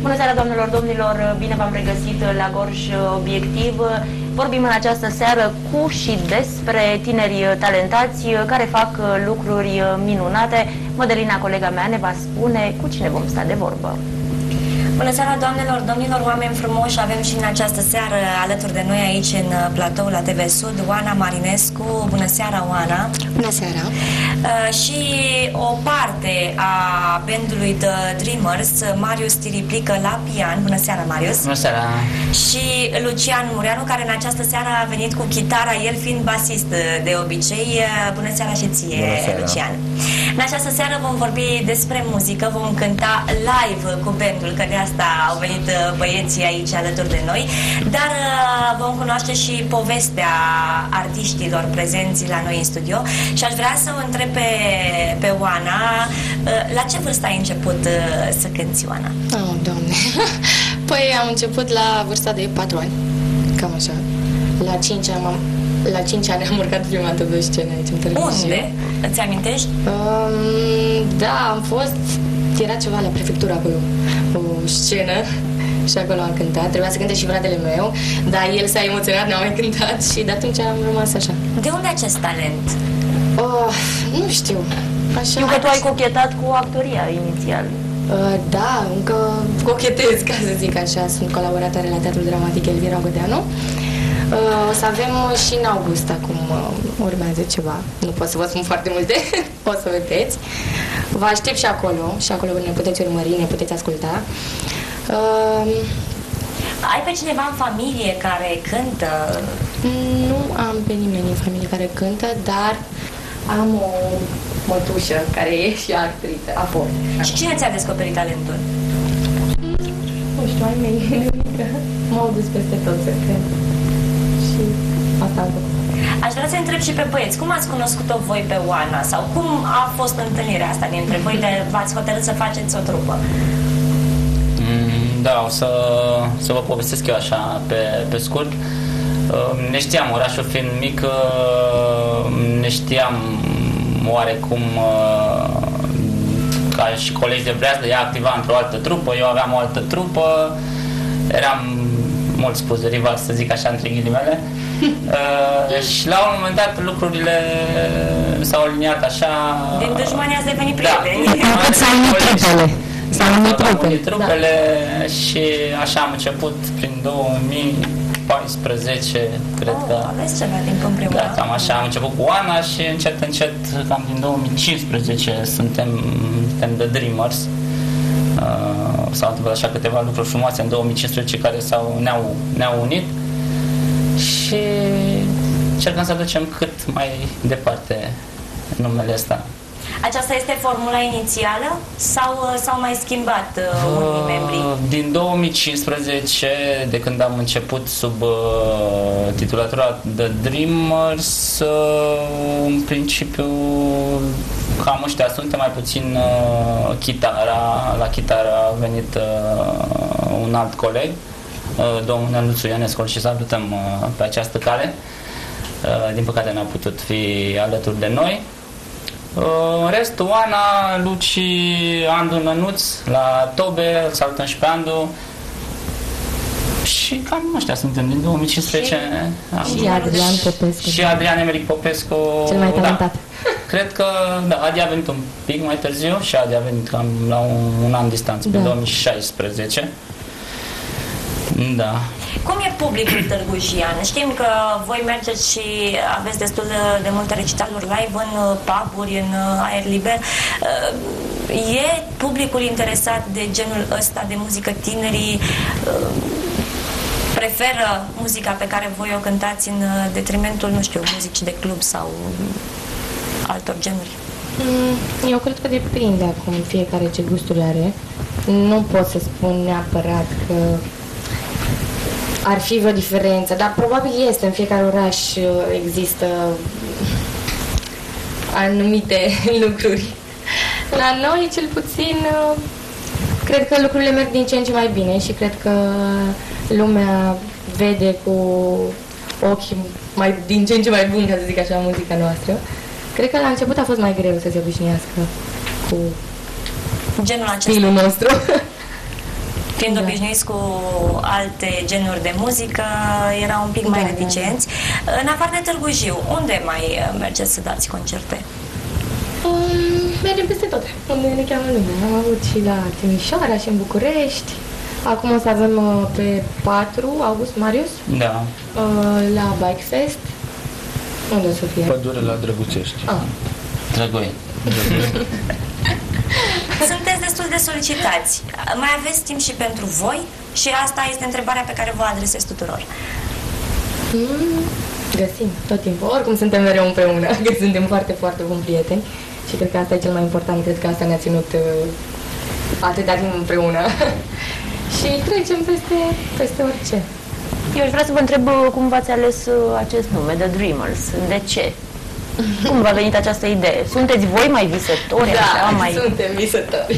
Bună seara, doamnelor, domnilor, bine v-am regăsit la Gorj Obiectiv. Vorbim în această seară cu și despre tineri talentați care fac lucruri minunate. Mădălina, colega mea, ne va spune cu cine vom sta de vorbă. Bună seara, doamnelor, domnilor, oameni frumoși. Avem și în această seară alături de noi aici în platou la TV Sud Oana Marinescu. Bună seara, Oana. Bună seara. Și o parte a bandului The Dreamers, Marius Tiriplică la pian. Bună seara, Marius. Bună seara. Și Lucian Mureanu, care în această seară a venit cu chitara, el fiind basist de obicei. Bună seara și ție, Lucian. În această seară vom vorbi despre muzică, vom cânta live cu bandul, că de asta au venit băieții aici alături de noi, dar vom cunoaște și povestea artiștilor prezenți la noi în studio și aș vrea să o întreb pe Oana, la ce vârstă ai început să cânti, Oana? Oh, Doamne! Păi am început la vârsta de 4 ani, cam așa. La 5 ani am urcat prima dată pe scenă aici în televiziune. Unde? Îți amintești? Da, am fost... Era ceva la prefectură acolo, o scenă, și acolo am cântat. Trebuia să cânte și fratele meu, dar el s-a emoționat, n-a mai cântat și de atunci am rămas așa. De unde acest talent? Nu știu. Așa. Știu că tu ai cochetat cu actoria inițial. Da, încă cochetez, ca să zic așa. Sunt colaboratoare la Teatrul Dramatic Elvira Godeanu. O să avem și în august, acum urmează ceva. Nu pot să vă spun foarte multe, o să vedeți. Vă aștept și acolo ne puteți urmări, ne puteți asculta. Ai pe cineva în familie care cântă? Nu am pe nimeni în familie care cântă, dar am o mătușă care e și actriță, a fost. Și cine ți-a descoperit talentul? Nu știu, ai mei, m-au dus peste tot să cânt. Și asta am făcut. Aș vrea să întreb și pe băieți, cum ați cunoscut-o voi pe Oana? Sau cum a fost întâlnirea asta dintre voi de v-ați hotărât să faceți o trupă? Da, o să vă povestesc eu așa pe scurt. Ne știam, orașul fiind mic, ne știam oarecum ca și colegi de breazdă, ea activa într-o altă trupă, eu aveam o altă trupă, eram mult spus de rival, să zic așa, între ghilimele. Și la un moment dat lucrurile s-au aliniat așa. Din dușmani ați devenit prieteni. S-au unit trupele și așa am început prin 2014, cred că. Aveți ceva timp împreună. Da, cam așa am început cu Oana și încet, cam din 2015 suntem The Dreamers. S-au întâmplat așa câteva lucruri frumoase în 2015 care ne-au unit și încercăm să aducem cât mai departe numele ăsta. Aceasta este formula inițială sau s-au mai schimbat unii membri? Din 2015, de când am început sub titulatura The Dreamers, în principiu cam ăștia suntem, mai puțin chitara. La chitară a venit un alt coleg, domnul Neluțu Ionescu, și salutăm pe această cale. Din păcate n-a putut fi alături de noi. În rest, Oana, Luci, Andu Nănuț la tobe, îl salutăm și pe Andu. Și cam ăștia suntem din 2015. Și Adrian Popescu. Și Adrian Emeric Popescu. Cel mai talentat. Da. Cred că, da, Adi a venit un pic mai târziu și Adi a venit cam la un an distanță, pe 2016. Da. Cum e publicul târgujian? Știm că voi mergeți și aveți destul de multe recitaluri live în pub-uri, în aer liber. E publicul interesat de genul ăsta de muzică? Tinerii preferă muzica pe care voi o cântați în detrimentul, nu știu, muzici de club sau altor genuri? Eu cred că depinde acum fiecare ce gusturi are. Nu pot să spun neapărat că ar fi vreo diferență, dar probabil este, în fiecare oraș există anumite lucruri. La noi, cel puțin, cred că lucrurile merg din ce în ce mai bine și cred că lumea vede cu ochi din ce în ce mai buni, ca să zic așa, muzica noastră. Cred că la început a fost mai greu să se obișnuiască cu genul acesta. stilul nostru. Fiind obișnuiți cu alte genuri de muzică, erau un pic mai reticenți. În afară de Târgu Jiu, unde mai mergeți să dați concerte? Mergem peste tot, unde ne cheamă lumea. Am avut și la Timișoara și în București. Acum o să avem pe 4 august, Marius? Da. La Bike Fest. Unde o să fie? Pădure la Drăguțești. Drăgoi. Sunteți destul de solicitați. Mai aveți timp și pentru voi? Și asta este întrebarea pe care vă adresez tuturor. Găsim tot timpul. Oricum suntem mereu împreună, că suntem foarte, foarte buni prieteni. Și cred că asta e cel mai important. Cred că asta ne-a ținut atâta timp împreună. Și trecem peste orice. Eu aș vrea să vă întreb cum v-ați ales acest nume, The Dreamers. De ce? Cum v-a venit această idee? Sunteți voi mai visători? Da, așa, mai... suntem visători.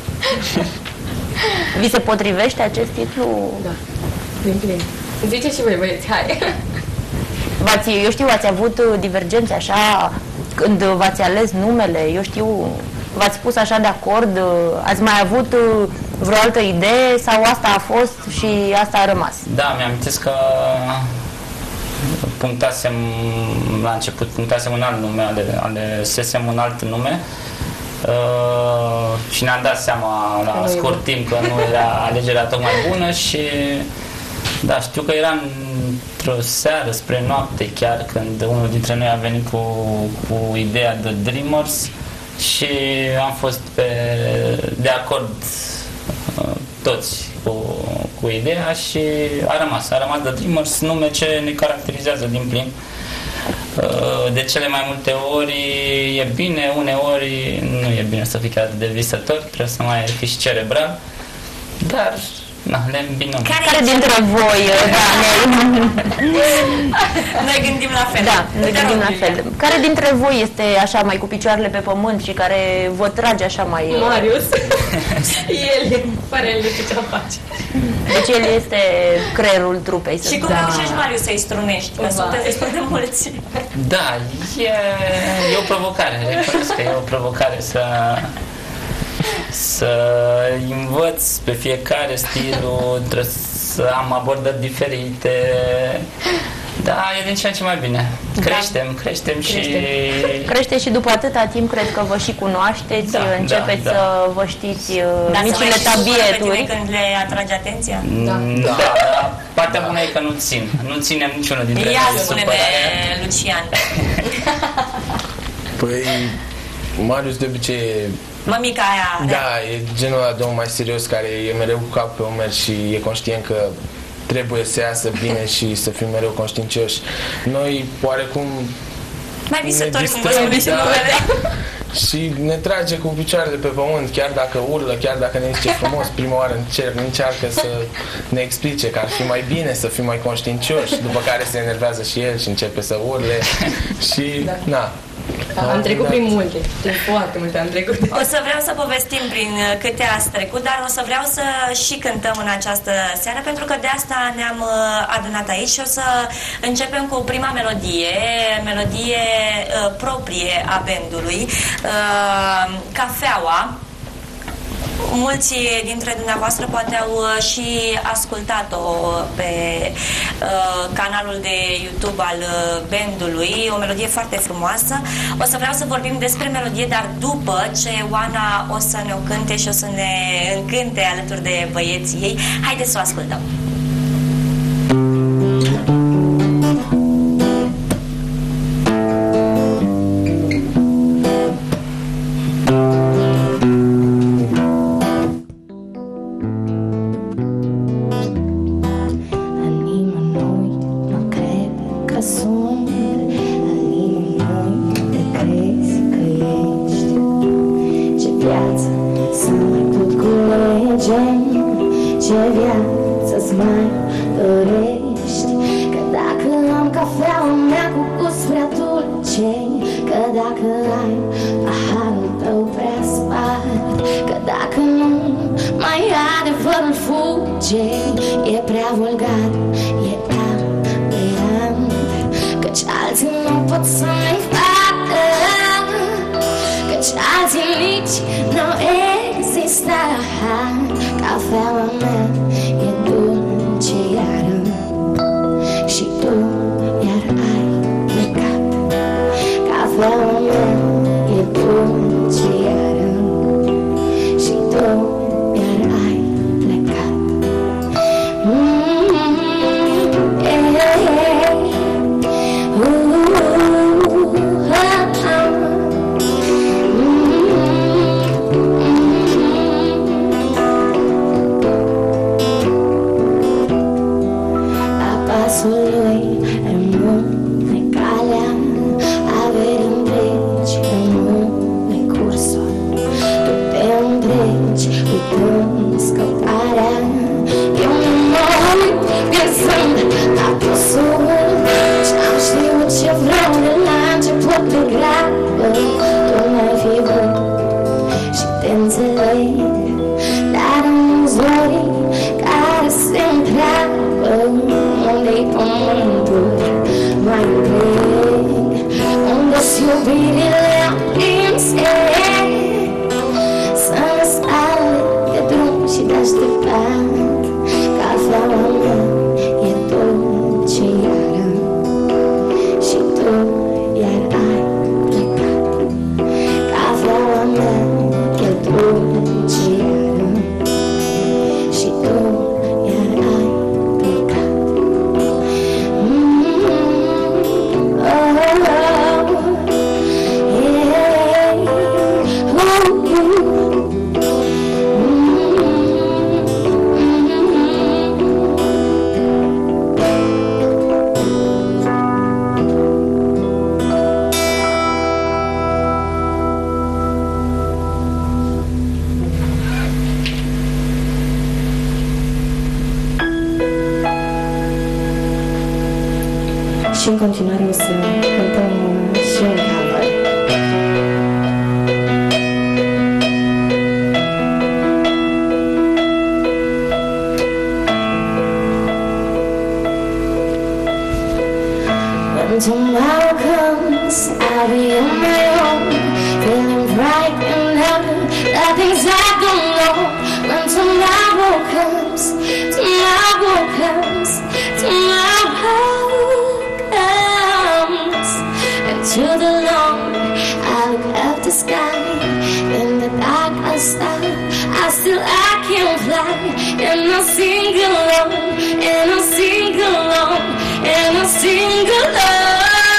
Vi se potrivește acest titlu? Da, din plin. Ziceți și voi, băieți, hai! Eu știu, ați avut divergențe așa când v-ați ales numele, eu știu, v-ați pus așa de acord, ați mai avut vreo altă idee sau asta a fost și asta a rămas? Da, mi-am amintesc că la început punctasem un alt nume, alesesem un alt nume și ne-am dat seama la scurt timp că nu era alegerea tocmai bună și da, știu că era într-o seară spre noapte chiar când unul dintre noi a venit cu ideea de Dreamers și am fost de acord toți cu ideea și a rămas The Dreamers, nume ce ne caracterizează din plin. De cele mai multe ori e bine, uneori nu e bine să fii chiar de visător, trebuie să mai fii și cerebral, dar le îmbinăm. Care dintre voi, Noi gândim la fel. Da, noi gândim la fel. Care dintre voi este așa mai cu picioarele pe pământ și care vă trage așa mai... Marius. El, fără el nu știu ce face. Deci el este creierul trupei. Și cum reușești, Marius, să-i strunești? Că sunteți destul de mulți. Da, e o provocare. Recunosc că e o provocare să învăț pe fiecare stilul, trebuie să am abordări diferite. Da, e din ce în ce mai bine. Creștem și... Crește și după atâta timp cred că vă și cunoașteți, începeți să vă știți micile tabieturi. Când le atrage atenția? Da, partea bună e că nu ținem niciunul dintre noi. Ia spune-ne, Lucian. Păi, Marius de obicei mămica aia. Da, e genul ăla de om mai serios care e mereu cu cap pe umeri și e conștient că trebuie să iasă bine și să fim mereu conștiincioși. Noi, oarecum, mai visători, cum vă spune și numele. Și ne trage cu picioarele pe pământ, chiar dacă urlă, chiar dacă ne zice frumos, prima oară încearcă să ne explice că ar fi mai bine să fim mai conștiincioși, după care se enervează și el și începe să urle și, Am trecut prin multe, foarte multe am trecut. O să vreau să povestim prin câte ați trecut, dar o să vreau să și cântăm în această seară, pentru că de asta ne-am adunat aici și o să începem cu prima melodie proprie a bandului, Cafeaua. Mulți dintre dumneavoastră poate au și ascultat-o pe canalul de YouTube al bandului, o melodie foarte frumoasă. O să vreau să vorbim despre melodie, dar după ce Oana o să ne o cânte și o să ne încânte alături de băieții ei. Haideți să o ascultăm! Cafeaua mea Cafeaua mea e dulce iară și tu iar ai plecat. A pasul lui rămâne calea, averi întregi rămâne cursul. Tu te întregi uitând scăparea, eu nu mă uit pensând la pusul. Și-am știut ce vreau de la început de grabă, tu n-ai fi vrut și te înțeleg. Dar în zorii care se întreabă, unde-i pământul mai întreg, unde-s iubirile aprinse, să-mi spale de drum și de așteptat. Cafeaua mea e dulce iară și tu iar ai plecat. Cafeaua mea e dulce iară și tu iar ai plecat. Și în continuare o să cântăm și un cover. When tomorrow comes, I'll be on my own, feeling bright and happy, the things I don't know. When tomorrow comes, tomorrow comes, tomorrow comes. Into the long, I look up the sky, in the dark I stop, I can fly, and I'll sing along, and I'll sing along, and I'll sing along.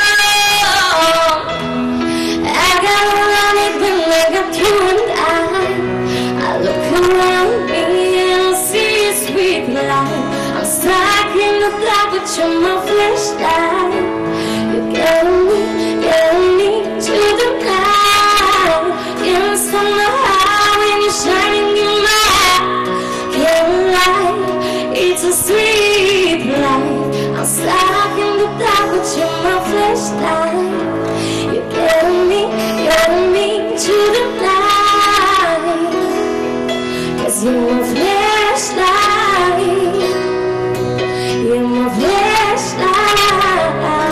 I got all it when I got you and I look around me and I see a sweet light. I'm stuck in the dark, but you're my flashlight. You're getting me to the light. You're somehow when you're shining in my eye. Getting light, it's a sweet light. I'm stuck in the dark, but you're my flashlight. You're getting me to the light. 'Cause you're my flashlight. You're my flashlight.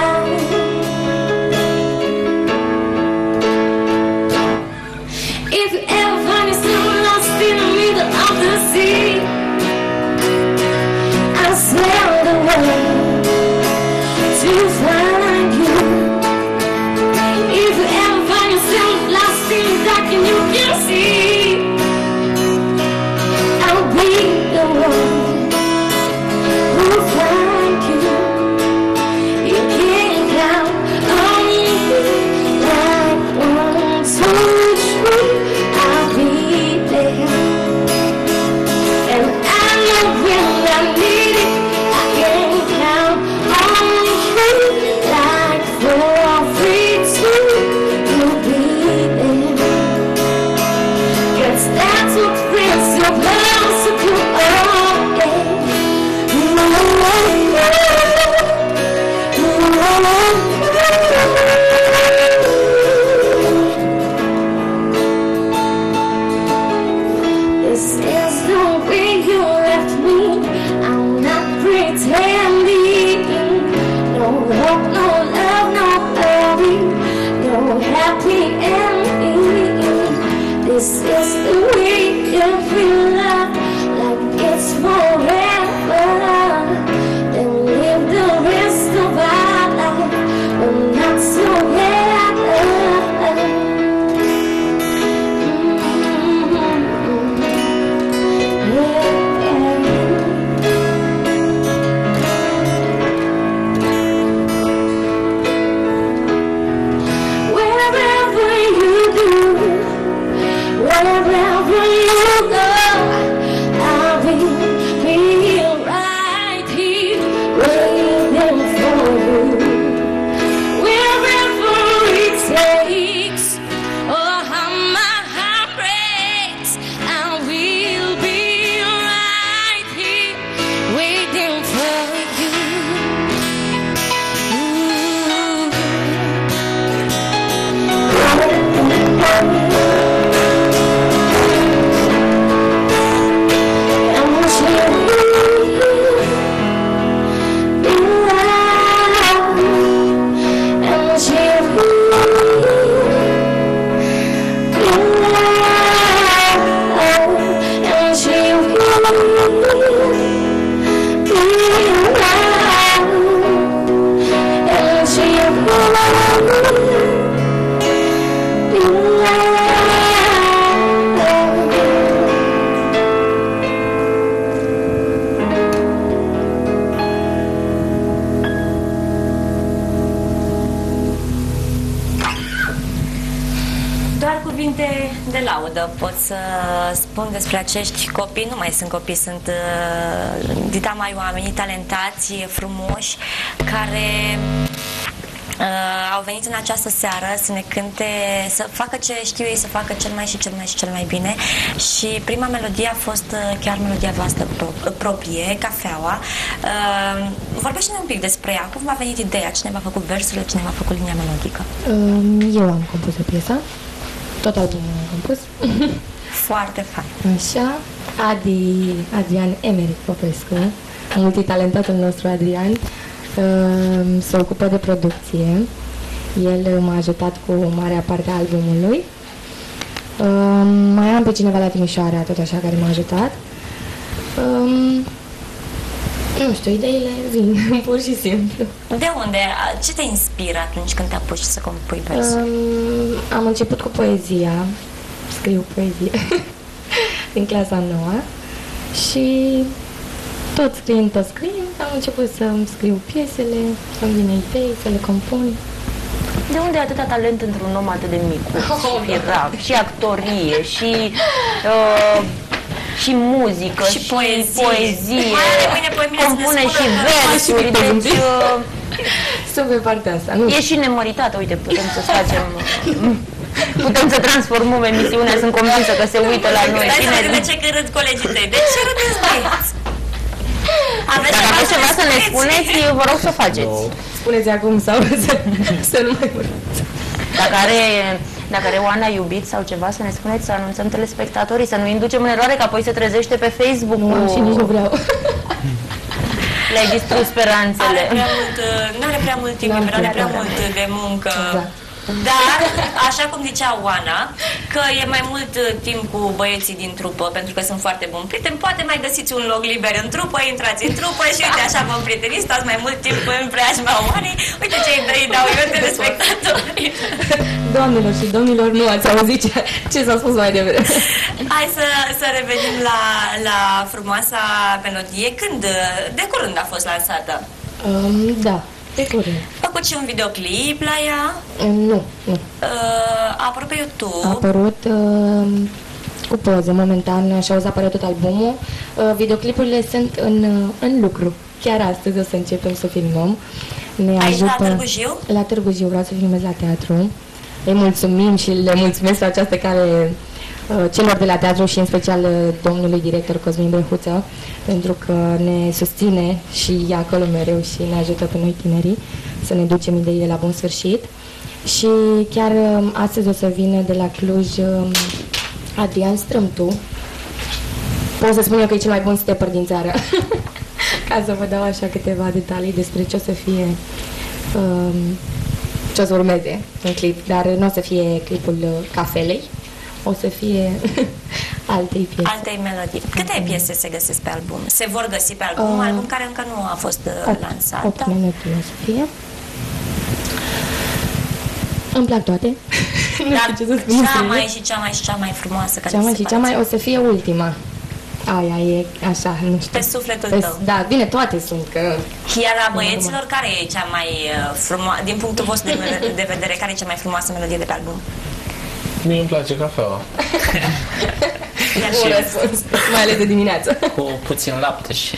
If you ever find yourself lost in the middle of the sea, I'll sail the world to find you. If you ever find yourself lost in the dark and you can see, I'll be the one who'll find you. You can count on me like 1, 2, 3. I'll be there, and I know when I need it, I can count on you like 4, 3, 2. You'll be there, 'cause that's what brings your love so cool. This is the way you left me. I'm not pretending. No hope, no love, no baby, no happy ending. This is the way you feel love, like it's forever. Then live the rest of our life, but not so bad. wherever you do, wherever you go, I will be right here waiting for you. Wherever it takes, oh how my heart breaks, I will be right here waiting for you. Doar cuvinte de laudă pot să spun despre acești copii. Nu mai sunt copii, sunt dita mai oameni talentați, frumoși, care au venit în această seară să ne cânte, să facă ce știu ei, să facă cel mai bine. Și prima melodie a fost chiar melodia voastră proprie, Cafeaua. Vorbește-ne un pic despre ea. Cum v-a venit ideea? Cine v-a făcut versurile? Cine v-a făcut linia melodică? Eu am compus o piesă. Tot albumul am compus. Foarte fain. Așa. Adrian Emeric Popescu, multitalentatul nostru Adrian, se ocupă de producție. El m-a ajutat cu marea parte a albumului. Mai am pe cineva la Timișoara, tot așa, care m-a ajutat. Nu știu, ideile vin, pur și simplu. De unde? Ce te inspiră atunci când te apuci să compui versuri? Am început cu poezia, scriu poezie, din clasa 9 și tot scriind, am început să-mi scriu piesele, să-mi vine idei, să le compun. De unde atâta talent într-un om atât de mic? Și rap, și actorie, și muzică, și poezie. Compune și versuri, deci sunt pe partea asta. Nu. E și nemăritată, uite, putem să facem, putem să transformăm emisiunea, sunt convinsă că se uită la noi. Stai să vedem de ce râd colegii tăi, de ce râdeți băieți? Dacă aveți ceva să ne spuneți, vă rog să o faceți. Spuneți acum sau să nu mai vorbiți. Dacă are Oana iubit sau ceva, să ne spuneți, să anunțăm telespectatorii, să nu inducem în eroare, că apoi se trezește pe Facebook. Nu, și nici nu vreau. Le-ai distrus speranțele. Nu are prea mult timp, are prea mult de muncă. Exact. Dar, așa cum zicea Oana, că e mai mult timp cu băieții din trupă, pentru că sunt foarte buni prieteni, poate mai găsiți un loc liber în trupă, intrați în trupă și uite, așa vom prieteni, stați mai mult timp în preajma Oanei, uite ce îi dau eu telespectatori. Doamnelor și domnilor, nu ați auzit ce s-a spus mai devreme. Hai să revenim la frumoasa melodie. De curând a fost lansată? Da. De curând. A făcut și un videoclip la ea? Nu. A apărut pe YouTube? A apărut cu poze, momentan, și-a apărut tot albumul. Videoclipurile sunt în lucru. Chiar astăzi o să începem să filmăm. Aici la Târgu Jiu? La Târgu Jiu, vreau să filmez la teatru. Îi mulțumim și le mulțumesc la această cale celor de la teatru și în special domnului director Cosmin Brehuță, pentru că ne susține și e acolo mereu și ne ajută pe noi tinerii să ne ducem ideile la bun sfârșit. Și chiar astăzi o să vină de la Cluj Adrian Strâmtu. Pot să spun eu că e cel mai bun stepper din țară. Ca să vă dau așa câteva detalii despre ce o să fie, ce o să urmeze în clip, dar nu o să fie clipul Cafelei, o să fie altei piese. Altei melodii. Câte piese se găsesc pe album? Se vor găsi pe album? Album care încă nu a fost lansat. 8 melodii o să fie. Îmi plac toate. Dar cea mai frumoasă care cea mai o să fie ultima. Aia e așa, nu știu. Pe sufletul tău. Da, bine, toate sunt, că... Iar la băieților, care e cea mai frumoasă, din punctul vostru de vedere, care e cea mai frumoasă melodie de pe album? Mie îmi place cafeaua. Iar Bun răspuns, mai ales de dimineață. Cu puțin lapte și...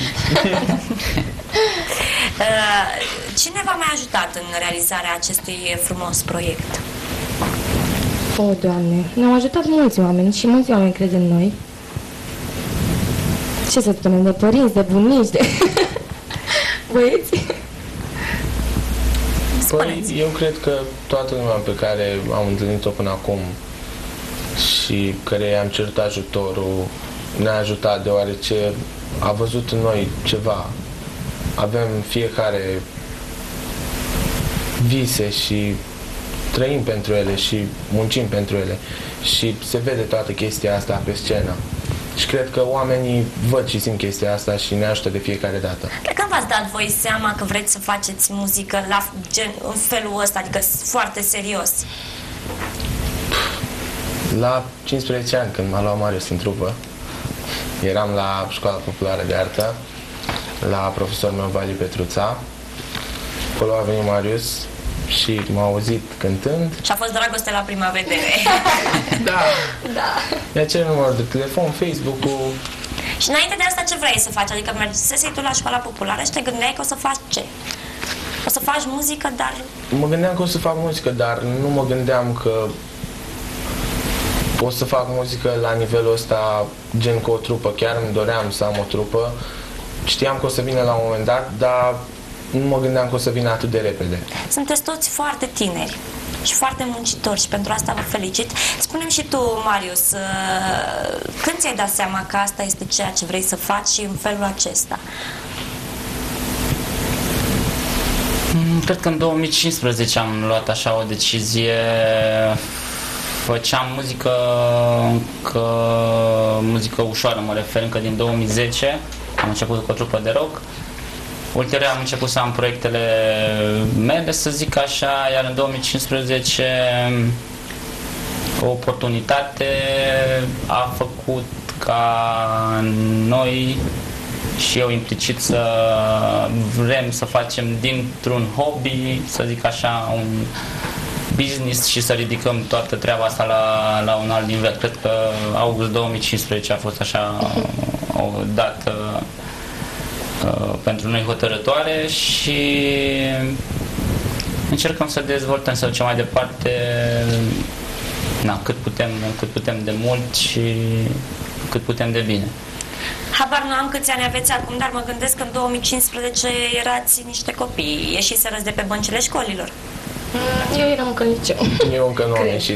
Cine v-a mai ajutat în realizarea acestui frumos proiect? O, Doamne, ne-au ajutat mulți oameni și mulți oameni cred în noi. Ce să spunem, de părinți, de bunici, de băieți. Păi, eu cred că toată lumea pe care am întâlnit-o până acum și care i-am cerut ajutorul ne-a ajutat, deoarece a văzut în noi ceva. Avem fiecare vise și trăim pentru ele și muncim pentru ele și se vede toată chestia asta pe scenă. Și cred că oamenii văd și simt chestia asta și ne ajută de fiecare dată. De când v-ați dat voi seama că vreți să faceți muzică în felul ăsta, adică foarte serios? La 15 ani, când m-a luat Marius în trupă, eram la Școala Populară de Artă, la profesorul meu, Vali Petruța. Acolo a venit Marius și m-a auzit cântând. Și a fost dragoste la prima vedere. Da. Mi-a cerut numărul de telefon, Facebook-ul. Și înainte de asta ce vrei să faci? Adică mergesei tu la Școala Populară și te gândeai că o să faci ce? O să faci muzică, dar... Mă gândeam că o să fac muzică, dar nu mă gândeam că o să fac muzică la nivelul ăsta, gen cu o trupă. Chiar îmi doream să am o trupă. Știam că o să vină la un moment dat, dar nu mă gândeam că o să vină atât de repede. Sunteți toți foarte tineri și foarte muncitori și pentru asta vă felicit. Spune-mi și tu, Marius, când ți-ai dat seama că asta este ceea ce vrei să faci și în felul acesta? Cred că în 2015 am luat așa o decizie. Făceam muzică ușoară, mă refer, încă din 2010. Am început cu o trupă de rock. Ulterior am început să am proiectele mele, să zic așa, iar în 2015 o oportunitate a făcut ca noi și eu implicit să vrem să facem dintr-un hobby, să zic așa, un business și să ridicăm toată treaba asta la un alt nivel. Cred că august 2015 a fost așa o dată pentru noi hotărătoare și încercăm să dezvoltăm, să ducem mai departe cât putem de mult și cât putem de bine. Habar nu am câți ani aveți acum, dar mă gândesc că în 2015 erați niște copii, ieșiserăți de pe băncile școlilor. Eu eram încă în liceu. Eu încă nu am ieșit.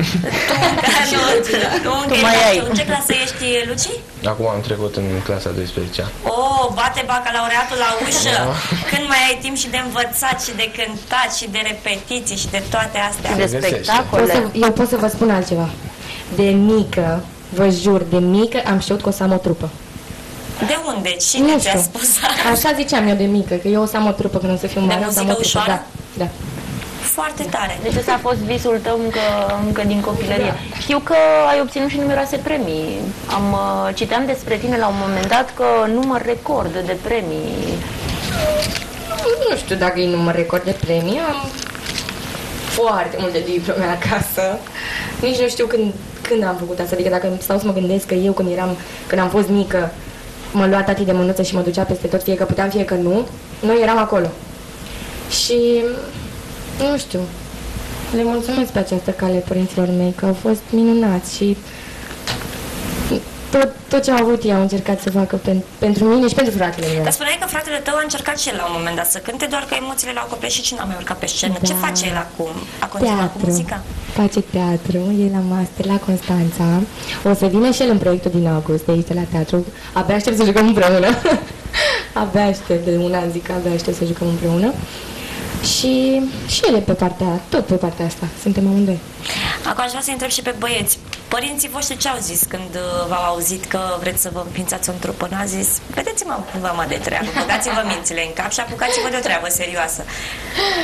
Tu mai ai. În ce clasă ești, Luci? Acum am trecut în clasa 12-a. Bate bacalaureatul la ușă. Când mai ai timp și de învățat și de cântat și de repetiții și de toate astea. Și de spectacole. Eu pot să vă spun altceva. De mică, vă jur, de mică am știut că o să am o trupă. De unde? Cine ți-a spus asta? Așa ziceam eu de mică, că eu o să am o trupă când o să fiu mare. De muzică ușoară? Da. Foarte tare. Deci ăsta a fost visul tău încă din copilărie. Da. Știu că ai obținut și numeroase premii. Citeam despre tine la un moment dat că număr record de premii. Nu știu dacă e număr record de premii. Am foarte multe diplome acasă. Nici nu știu când am făcut asta. Adică dacă stau să mă gândesc că eu când am fost mică, mă lua tati de mânuță și mă ducea peste tot, fie că puteam, fie că nu, noi eram acolo. Și nu știu, le mulțumesc pe această cale părinților mei, că au fost minunați și tot ce au avut ei au încercat să facă pentru mine și pentru fratele meu. Dar spuneai că fratele tău a încercat și el la un moment dat să cânte, doar că emoțiile l-au copleșit și n-a mai urcat pe scenă. Da. Ce face el acum? A continuat cu muzica? Face teatru, e la master la Constanța. O să vină și el în proiectul din august, de aici de la teatru. Abia aștept să jucăm împreună. Abia aștept, de un an zic, abia aștept să jucăm împreună. Și el e tot pe partea asta, suntem amândoi. Acum aș vrea să întreb și pe băieți. Părinții voștri ce au zis când v-au auzit că vreți să vă împințați în trupă? N-a zis, vedeți-mă de treabă, băgați-vă mințile în cap și apucați-vă de o treabă serioasă.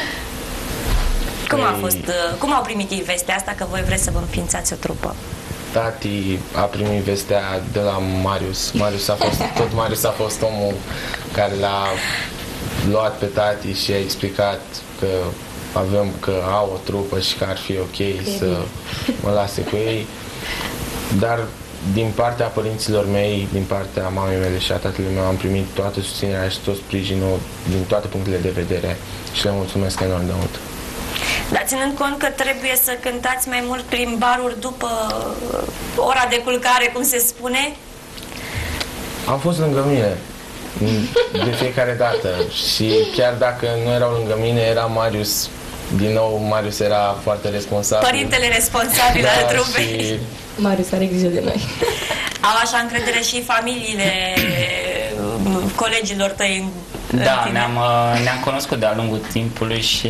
Cum a fost, cum au primit ei vestea asta că voi vreți să vă împințați o trupă? tati a primit vestea de la Marius. Marius a fost omul care l-a luat pe tati și a explicat că au o trupă și că ar fi ok să mă lase cu ei. Dar din partea părinților mei, din partea mamei mele și a tatălui meu am primit toată susținerea și tot sprijinul din toate punctele de vedere și le mulțumesc enorm de mult. Dar ținând cont că trebuie să cântați mai mult prin baruri după ora de culcare, cum se spune? Am fost lângă mine de fiecare dată și chiar dacă nu erau lângă mine, era Marius. Din nou, Marius era foarte responsabil. Părintele responsabil al trupei. Și... Marius are grijă de noi. Au așa încredere și familiile colegilor tăi Da, ne-am cunoscut de-a lungul timpului și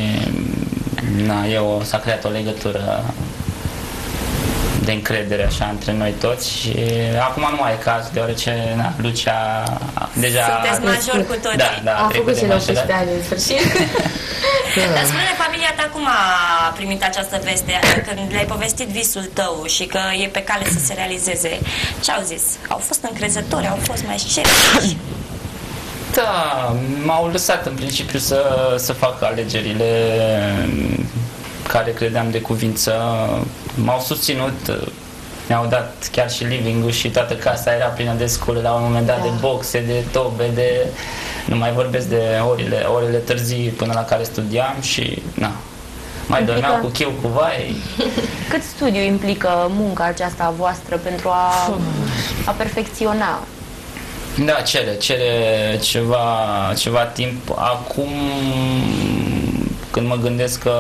s-a creat o legătură de încredere așa între noi toți și acum nu mai e caz, deoarece Lucia deja... Sunteți major cu toții. Da, Am făcut cele 18 ani în sfârșit. Dar spune, familia ta cum a primit această veste când le-ai povestit visul tău și că e pe cale să se realizeze? Ce au zis? Au fost încrezători, au fost mai sceptici? Da, m-au lăsat în principiu să fac alegerile care credeam de cuvință. M-au susținut, mi-au dat chiar și living-ul și toată casa era plină de scule la un moment dat, de boxe, de tobe, nu mai vorbesc de orele târzii până la care studiam și mai dormeam cu chiu, cu vai. Cât studiu implică munca aceasta a voastră pentru a perfecționa? Da, cere ceva timp. Acum, când mă gândesc că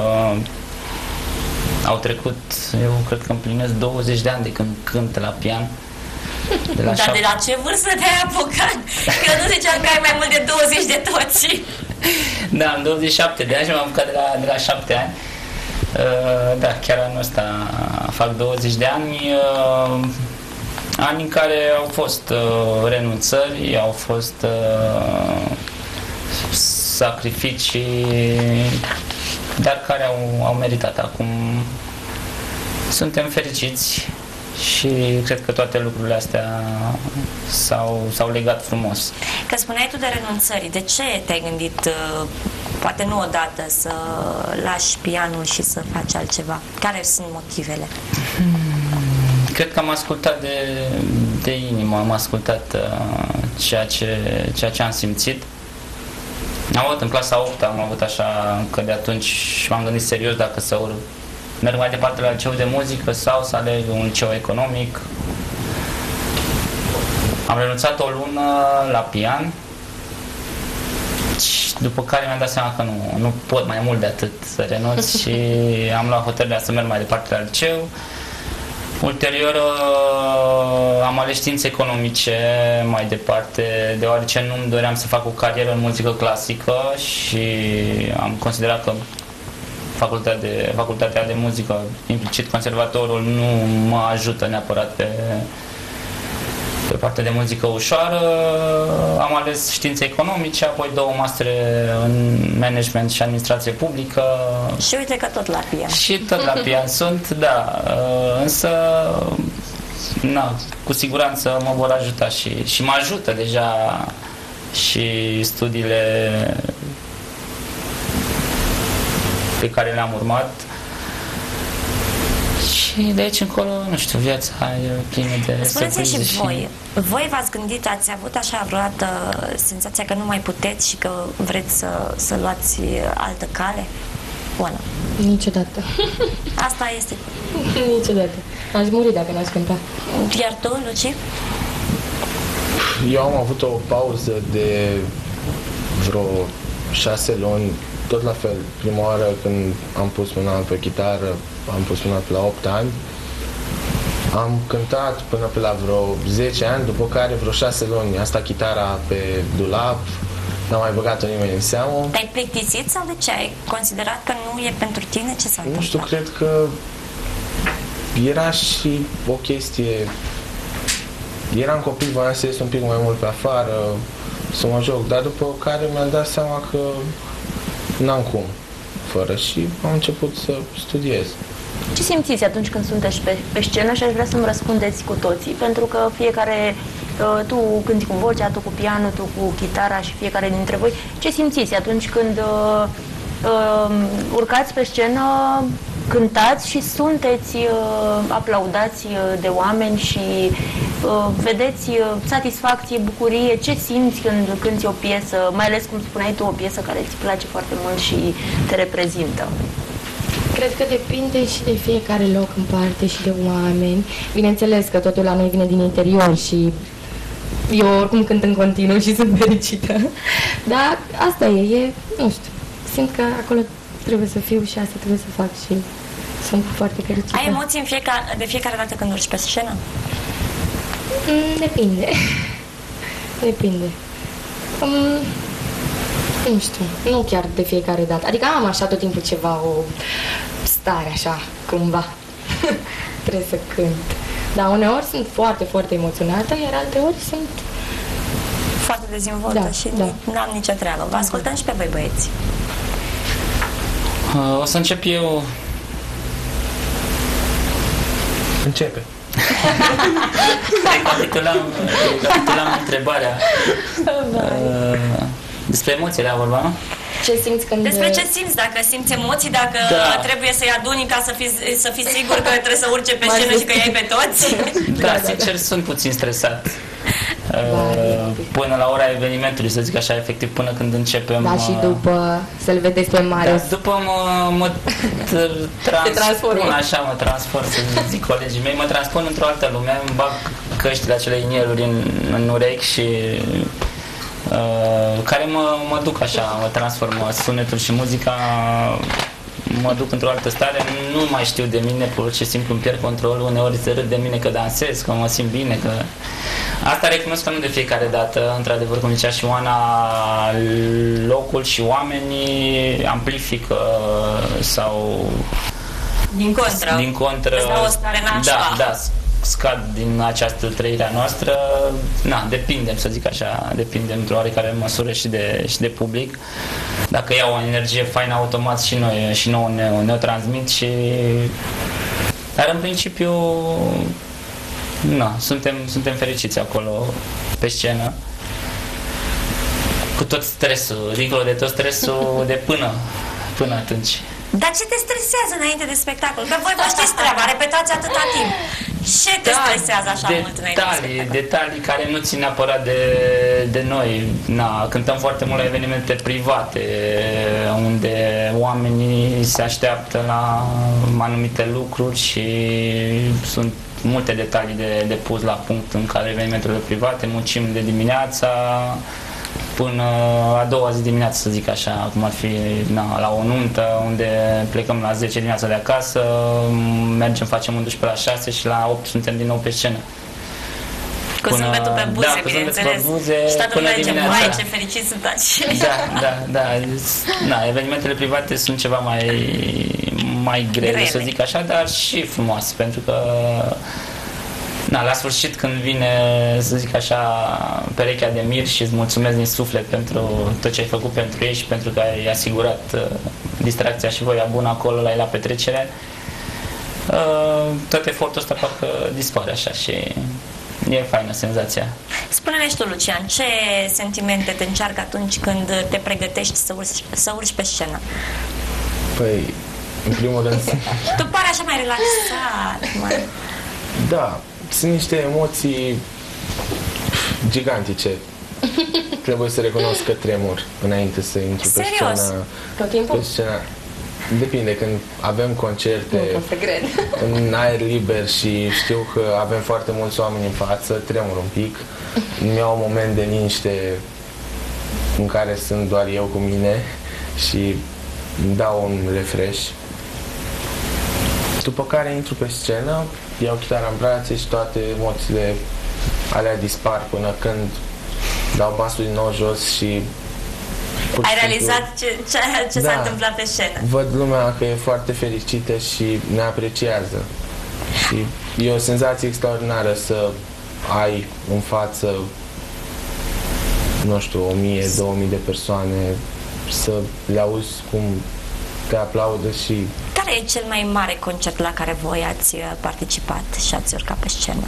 au trecut, eu cred că împlinesc 20 de ani de când cânt la pian. De la ce vârstă te-ai apucat? Eu nu ziceam că ai mai mult de 20 de toți. Da, am 27 de ani și m-am apucat de la 7 ani. Da, chiar anul ăsta fac 20 de ani. Ani în care au fost renunțări, au fost sacrificii, dar care au meritat. Acum suntem fericiți și cred că toate lucrurile astea s-au legat frumos. Că spuneai tu de renunțări, de ce te-ai gândit, poate nu odată, să lași pianul și să faci altceva? Care sunt motivele? Cred că am ascultat de inimă, am ascultat ceea ce am simțit. Am avut în clasa 8, am avut așa că de atunci și m-am gândit serios dacă să merg mai departe la liceul de muzică sau să aleg un liceu economic. Am renunțat o lună la pian și după care mi-am dat seama că nu pot mai mult de atât să renunț și am luat hotărârea să merg mai departe la liceu. Ulterior am ales științe economice mai departe, deoarece nu-mi doream să fac o carieră în muzică clasică și am considerat că facultatea de muzică, implicit conservatorul, nu mă ajută neapărat pe partea de muzică ușoară. Am ales științe economice, apoi 2 mastere în management și administrație publică. Și uite că tot la pian. Și tot la pian sunt, da, însă cu siguranță mă vor ajuta și mă ajută deja și studiile pe care le-am urmat. Și de aici încolo, nu știu, viața e plină de surprize. Spuneți-mi și voi v-ați gândit, ați avut așa vreodată senzația că nu mai puteți și că vreți să luați altă cale? Oana? Niciodată. Asta este. Niciodată. Aș muri dacă n-aș cânta. Iar tu, Luci? Eu am avut o pauză de vreo 6 luni, tot la fel. Prima oară când am pus mâna pe chitară, am pus mâna pe la 8 ani. Am cântat până pe la vreo 10 ani, după care vreo 6 luni a stat chitara pe dulap, n-a mai băgat-o nimeni în seamă. Te-ai plictisit sau de ce? Ai considerat că nu e pentru tine? Ce s-a întâmplat? Nu știu, cred că era și o chestie... Eram copil, voiam să ies un pic mai mult pe afară, să mă joc, dar după care mi-am dat seama că n-am cum fără și am început să studiez. Ce simțiți atunci când sunteți pe scenă și aș vrea să-mi răspundeți cu toții, pentru că fiecare, tu cânti cu vocea, tu cu pianul, tu cu chitara și fiecare dintre voi, ce simțiți atunci când urcați pe scenă, cântați și sunteți aplaudați de oameni și vedeți satisfacție, bucurie, ce simți când cânti o piesă, mai ales cum spuneai tu, o piesă care îți place foarte mult și te reprezintă? Cred că depinde și de fiecare loc în parte și de oameni. Bineînțeles că totul la noi vine din interior și eu oricum cânt în continuu și sunt fericită. Dar asta e, nu știu, simt că acolo trebuie să fiu și asta trebuie să fac și sunt foarte fericită. Ai emoții de fiecare dată când urci pe scenă? Depinde. Depinde. Nu știu, nu chiar de fiecare dată. Adică am așa tot timpul ceva, o stare așa, cumva. Trebuie să cânt. Dar uneori sunt foarte, foarte emoționată, iar alteori sunt... Foarte dezvoltă și n-am nicio treabă. Vă ascultăm și pe voi, băieți. O să încep eu. Începe. Recapitulam întrebarea. Despre emoțiile a vorba, nu? Ce simți când... Despre ce simți, dacă simți emoții, dacă trebuie să-i aduni ca să fii sigur că trebuie să urce pe scenă și că i-ai pe toți. Da, sincer, sunt puțin stresat. Până la ora evenimentului, să zic așa, efectiv, până când începem... Da, și după să-l vedeți pe Marius. Da, după mă transform, să zic colegii mei, mă transpun într-o altă lume, îmi bag căștile acele ineluri în urechi și... care mă duc așa, mă transformă sunetul și muzica, mă duc într-o altă stare, nu mai știu de mine, pur și simplu îmi pierd controlul, uneori se râd de mine că dansez, că mă simt bine, că... Asta recunosc că nu de fiecare dată, într-adevăr, cum zicea și Oana, locul și oamenii amplifică sau... Din contră. Îți dau o stare nașpa. Da, scad din această trăire a noastră, depindem, să zic așa, depindem într-o oarecare măsură și de public. Dacă iau o energie faină, automat și nouă ne-o transmit și... Dar în principiu, suntem fericiți acolo, pe scenă, cu tot stresul, dincolo de tot stresul de până atunci. Dar ce te stresează înainte de spectacol? Că voi vă știți treaba, repetați atâta timp. Ce te stresează așa mult înainte de spectacol? Detalii care nu țin neapărat de noi. Cântăm foarte mult la evenimente private, unde oamenii se așteaptă la anumite lucruri și sunt multe detalii de pus la punct în cadrul evenimentelor private. Muncim de dimineața până a doua zi dimineață, să zic așa, cum ar fi la o nuntă, unde plecăm la 10 dimineața de acasă, mergem, facem un duș pe la 6 și la 8 suntem din nou pe scenă. Cu zâmbetul pe buze, bineînțeles. Și toată lumea zice, mai ce fericit sunt aici. Da, evenimentele private sunt ceva mai grele, să zic așa, dar și frumoase, pentru că la sfârșit, când vine, să zic așa, perechea de mir și îți mulțumesc din suflet pentru tot ce ai făcut pentru ei și pentru că ai asigurat distracția și voia bună acolo la ei la petrecere, tot efortul ăsta parcă dispare așa și e faină senzația. Spune-ne și tu, Lucian, ce sentimente te încearcă atunci când te pregătești să urci pe scenă? Păi, în primul rând... Tu pari așa mai relaxat, Da, sunt niște emoții gigantice. Trebuie să recunosc că tremur înainte să intru pe scenă. Tot timpul? Pe scenă. Depinde, când avem concerte în aer liber și știu că avem foarte mulți oameni în față, tremur un pic. Îmi iau un moment de liniște în care sunt doar eu cu mine și îmi dau un refresh. După care intru pe scenă, iau chitara în brațe și toate emoțiile alea dispar până când dau basul din nou jos și... Ai realizat ce s-a întâmplat pe scenă. Văd lumea că e foarte fericită și ne apreciază. Și e o senzație extraordinară să ai în față, nu știu, 1000-2000 de persoane, să le auzi cum te aplaudă și... Care e cel mai mare concert la care voi ați participat și ați urcat pe scenă?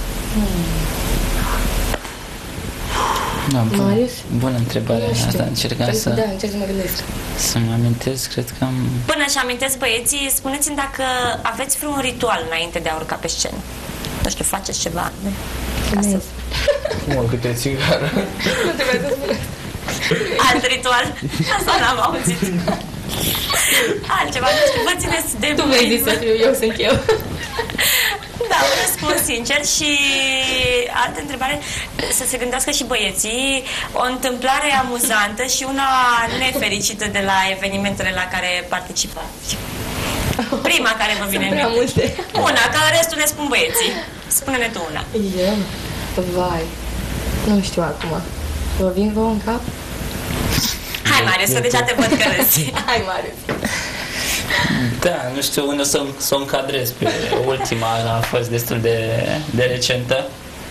Da, Marius? bună întrebare. Nu știu. Asta încercam Da, să încerc să mă gândesc. să-mi amintesc, cred că am... Până și amintesc, băieții, spuneți-mi dacă aveți vreun ritual înainte de a urca pe scenă. Nu știu, faceți ceva? Ca să... Mă, câte țigară. Nu trebuie să spun. Alt ritual? Asta n-am auzit. Altceva, nu știu, vă țineți de Tu vrei zis să fiu, eu sunt eu. Da, vă răspund sincer. Și altă întrebare, să se gândească și băieții, o întâmplare amuzantă și una nefericită de la evenimentele la care participați. Prima care vă vine în Prea minte. multe. Una, că restul le spun băieții. Spune-ne tu una. Eu? Vai. Nu știu acum. Vă vin vouă în cap? Hai, Marius, că deja te văd că râzi. Hai, Marius. Da, nu știu unde să o încadrez pe ultima, a fost destul de recentă.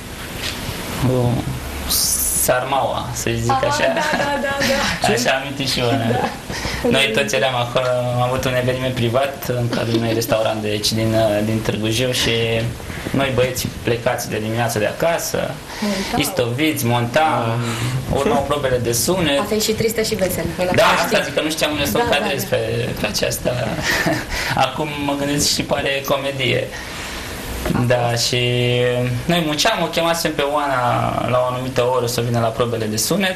Sarmaua, să zic așa. Da. Așa am amintit și eu. Noi toți eram acolo, am avut un eveniment privat în cadrul unui restaurant de aici din Târgu Jiu și noi băieți plecați de dimineață de acasă, istoviți, montam, urmau probele de sunet. Asta e și tristă și veselă. Da, asta zic că nu știam unde să o încadrez pe aceasta. Acum mă gândesc și pare comedie. Da, și noi munceam, o chemasem pe Oana la o anumită oră să vină la probele de sunet.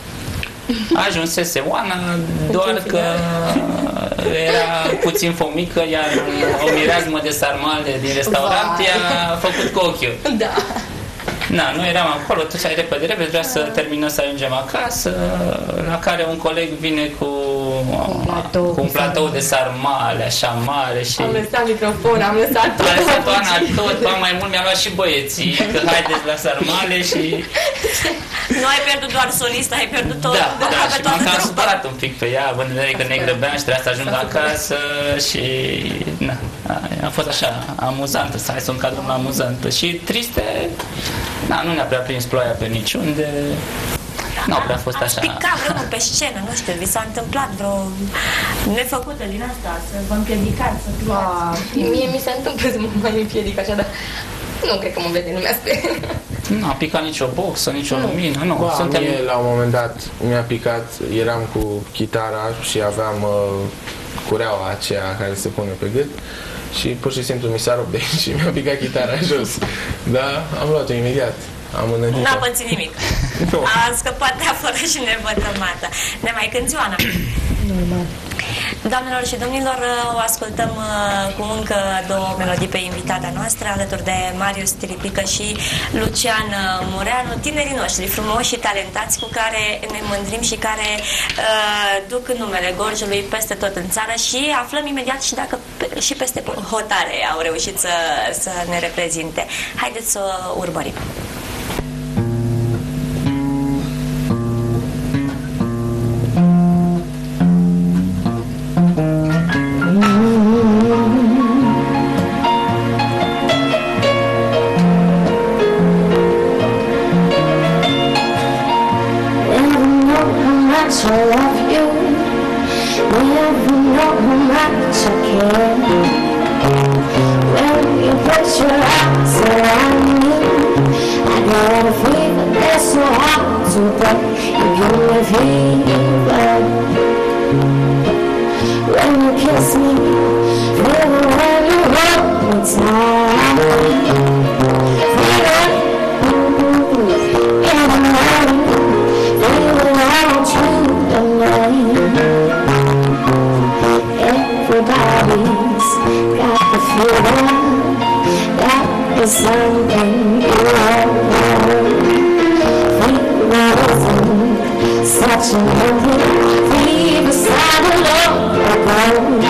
Ajunsese Oana, doar că era puțin fomică, iar o mireazmă de sarmale din restaurant i-a făcut cu ochiul. Da. Na, noi eram acolo, toți repede, trebuia să terminăm să ajungem acasă, la care un coleg vine cu un platou de sarmale, așa mare și... Am lăsat microfon, am lăsat tot. A lăsat Oana tot, ba mai mult mi-a luat și băieții, că haideți la sarmale și... Nu ai pierdut doar solista, ai pierdut tot. Da, și m-am cam supărat un pic pe ea, având în vedere că ne grăbeam și trebuia să ajung acasă și... Na, a fost așa, amuzantă, să hai să o încadrăm amuzantă și triste. Da, nu ne-a prea prins ploaia pe niciunde. Nu prea fost așa. Ați picat vreunul pe scenă, nu știu, vi s-a întâmplat vreo nefăcută din asta, să vă împiedicați, să picați. Mie mi se întâmplă să mă mai împiedic așa, dar nu cred că mă vede lumea spre. Nu a picat nicio boxă, nicio lumină, nu. Ba, mie la un moment dat mi-a picat, eram cu chitara și aveam cureaua aceea care se pune pe gât și pur și simplu mi s-a rupt de aici și mi-a picat chitara jos. Da, am luat-o imediat. Am înădit-o. N-a pățit nimic. Nu. A scăpat de afară și nevătămată. Ne mai cânti, Oana? Normal. Doamnelor și domnilor, o ascultăm cu încă două melodii pe invitata noastră, alături de Marius Tiripică și Lucian Mureanu, tinerii noștri frumoși și talentați cu care ne mândrim și care duc numele Gorjului peste tot în țară și aflăm imediat și dacă și peste hotare au reușit să ne reprezinte. Haideți să urmărim. I love you, never know how much I care. When you put your arms around me, I got a fever that's so hard to break. You give me fever when you kiss me, fever when you hold me tight. Fever in the morning, fever around you. Everybody's got the feeling that is something you all know. Fever isn't such a movie. Fever started long ago.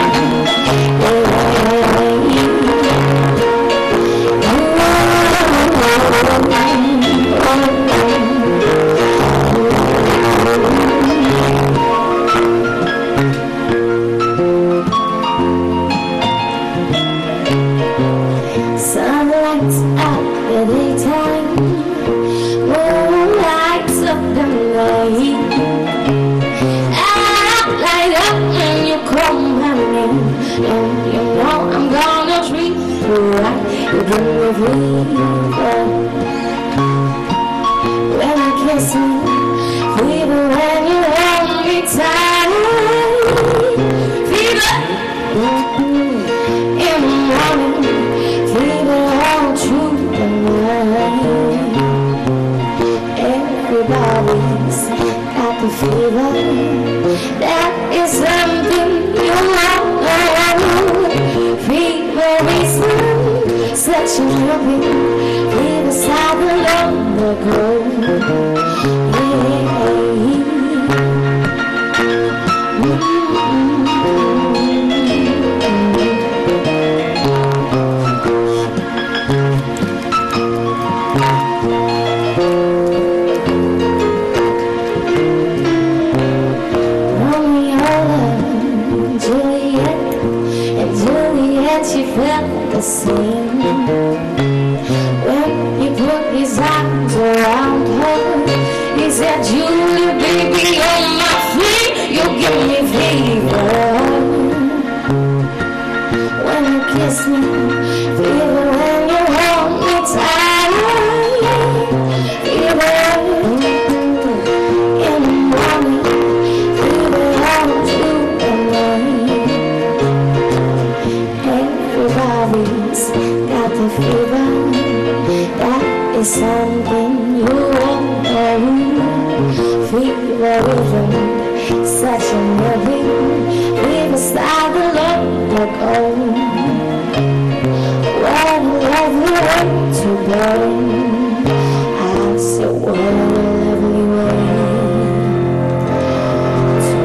Light up when you come at me. right, you give me fever. When you kiss me, fever when you hold me tight. Fever in the morning, fever all through the night. Everybody's got the fever. That is something you know. Fever is such a happy. Fever's like a longer cold. She felt the same when he put his arms around her. He said, Julia, baby, you're my flame, you give me fever. When you kiss me, fever when you hold me tight. Fever in the morning, fever all through the night. Everybody's got the fever. That is something you won't know. Fever isn't such a movie. Fever's like a longer cold. What a lovely way to burn. I said, what a lovely way to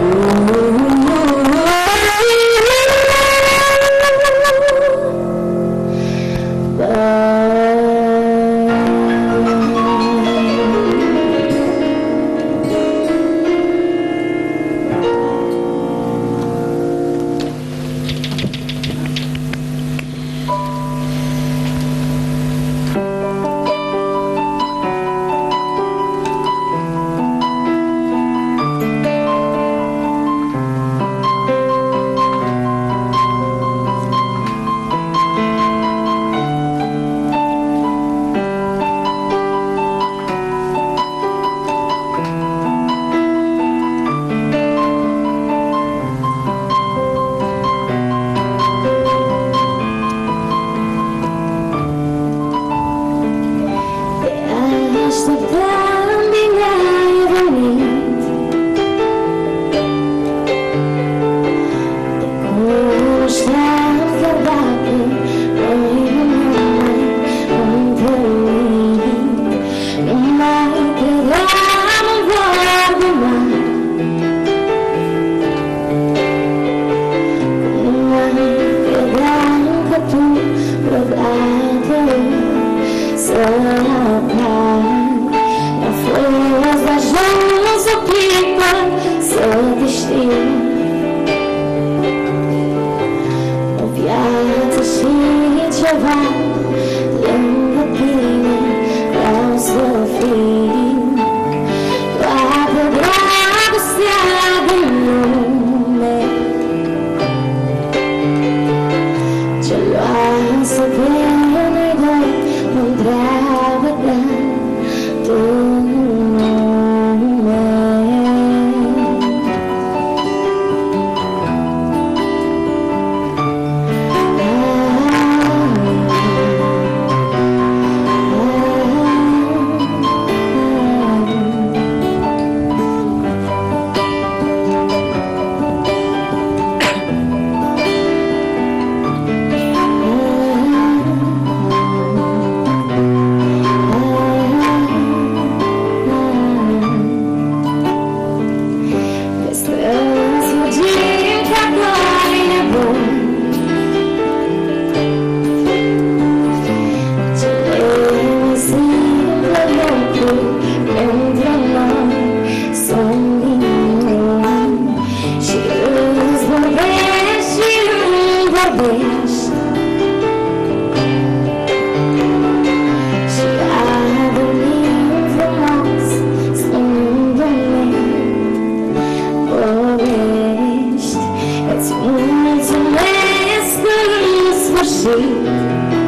see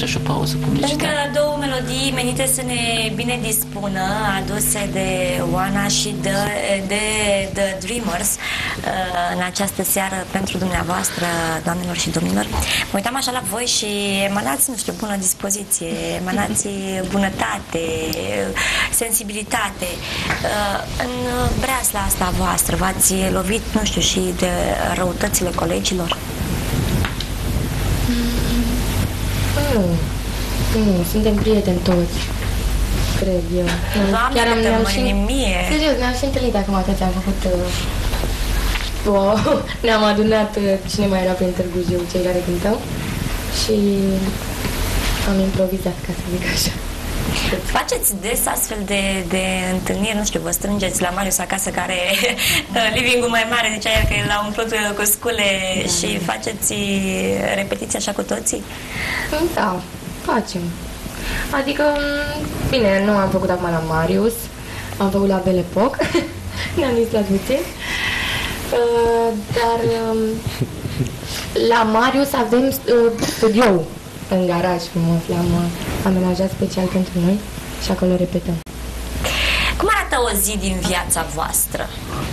și o pauză publicitară. Încă două melodii menite să ne bine dispună, aduse de Oana și de The Dreamers în această seară pentru dumneavoastră, doamnelor și domnilor. Mă uitam așa la voi și emanați, nu știu, bună dispoziție, emanați bunătate, sensibilitate. În breasla asta voastră v-ați lovit, nu știu, și de răutățile colegilor? Nu, suntem prieteni toți, cred eu. Doamne, ne-am și... Serios, ne-am și întâlnit acum că ți-am făcut... ne-am adunat cine mai era prin Târgu Jiu, cei care cântăm și am improvizat, ca să zic așa. Faceți des astfel de întâlniri, nu știu, vă strângeți la Marius acasă, care living-ul mai mare, zicea el că l-a umplut cu scule, și faceți repetiții așa cu toții? Da, facem. Adică, bine, nu am făcut acum la Marius, am făcut la Belle Époque, ne-am distrat puțin, dar la Marius avem studioul în garaj frumos, l-am amenajat special pentru noi și acolo repetăm. Cum arată o zi din viața voastră?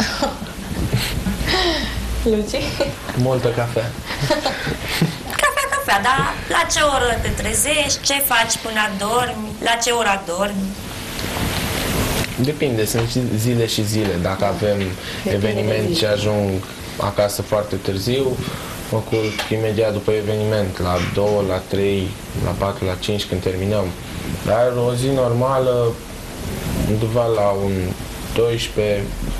Luci? Multă cafea. Cafea, dar la ce oră te trezești? Ce faci până adormi? La ce oră adormi? Depinde, sunt zile și zile. Dacă avem eveniment și ajung acasă foarte târziu, mă culc imediat după eveniment, la 2, la 3, la 4, la 5 când terminăm. Dar o zi normală, undeva la un 12,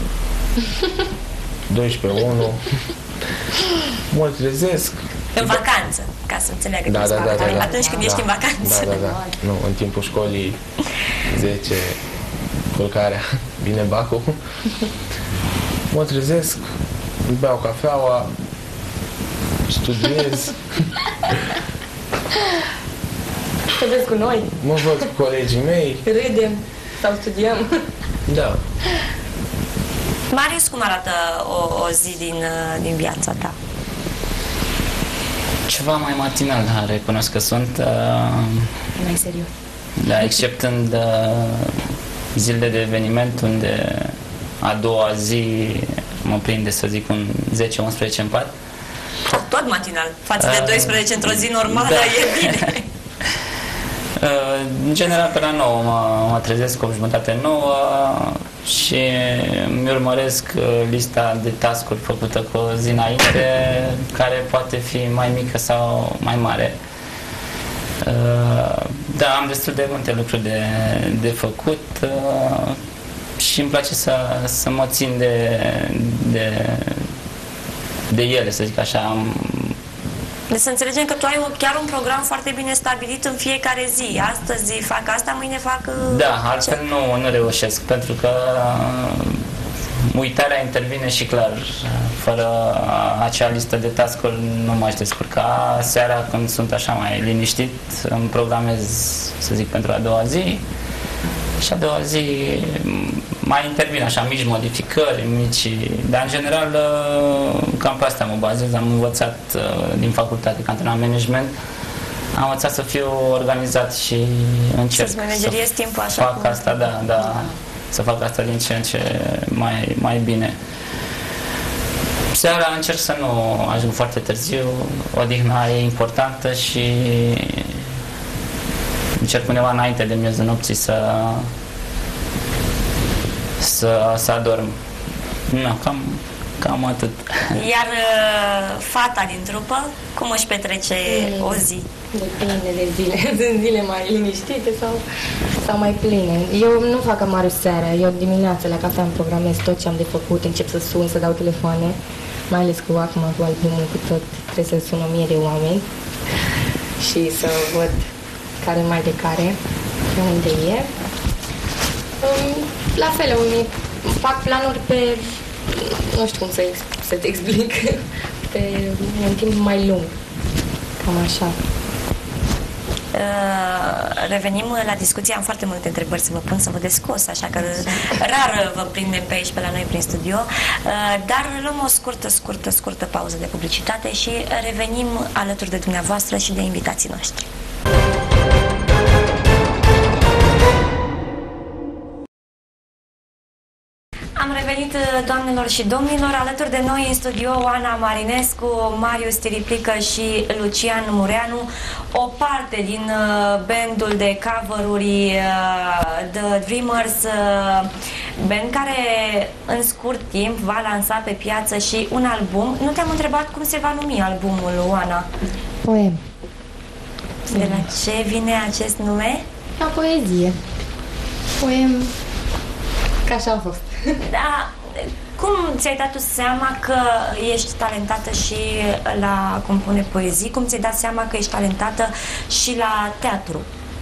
1, mă trezesc. În vacanță, ca să înțeleagă. Da. Atunci când ești în vacanță. Da. Nu, în timpul școlii 10, culcarea, vine bacul. Mă trezesc, beau cafeaua, studiez. Te vezi cu noi? Mă văd cu colegii mei. Râdem sau studiem. Da. Marius, cum arată o zi din viața ta? Ceva mai matinal, da, recunosc că sunt. Mai serios. Da, exceptând zilele de eveniment, unde a doua zi mă prinde, să zic, un 10-11 în pat. Tot matinal, față de 12 într-o zi normală, da. E bine. În general, pe la 9 mă trezesc, 8:30-9 și îmi urmăresc lista de task-uri făcută cu o zi înainte, care poate fi mai mică sau mai mare. Da, am destul de multe lucruri de făcut și îmi place să mă țin de ele, să zic așa. Deci să înțelegem că tu ai chiar un program foarte bine stabilit în fiecare zi. Astăzi fac asta, mâine fac... Da, altfel nu reușesc, pentru că uitarea intervine și clar. Fără acea listă de task-uri nu m-aș descurca. Seara, când sunt așa mai liniștit, îmi programez, să zic, pentru a doua zi. Și a doua zi mai intervin așa mici modificări, dar în general cam pe asta mă bazez. Am învățat din facultate, că antrenam management, am învățat să fiu organizat și încerc să timpul așa fac asta, da, să fac asta din ce în ce mai bine. Seara încerc să nu ajung foarte târziu, odihna e importantă și încerc undeva înainte de miezul nopții să adorm. Nu, cam atât. Iar fata din trupă, cum își petrece o zi? Depinde de zile. Sunt zile mai liniștite sau mai pline. Eu nu fac ca Marius seara. Eu dimineața la cafea îmi programez tot ce am de făcut, încep să sun, să dau telefoane, mai ales cu acum cu albumul, cu tot, trebuie să sun 1000 de oameni și să văd care mai de care, unde e. La fel, fac planuri pe, nu știu cum să te explic, pe un timp mai lung, cam așa. Revenim la discuție, am foarte multe întrebări să vă pun, să vă descos, așa că rar vă prindem pe aici, pe la noi, prin studio, dar luăm o scurtă pauză de publicitate și revenim alături de dumneavoastră și de invitații noștri. revenit, doamnelor și domnilor, alături de noi în studio Oana Marinescu, Marius Tiriplică și Lucian Mureanu, o parte din bandul de cover-uri The Dreamers, band care în scurt timp va lansa pe piață și un album. Nu te-am întrebat cum se va numi albumul, Oana? Poem. De la ce vine acest nume? La poezie. Poem. Ca așa a fost. Da. Cum ți-ai dat tu seama că ești talentată și la compune poezii? Cum ți-ai dat seama că ești talentată și la teatru?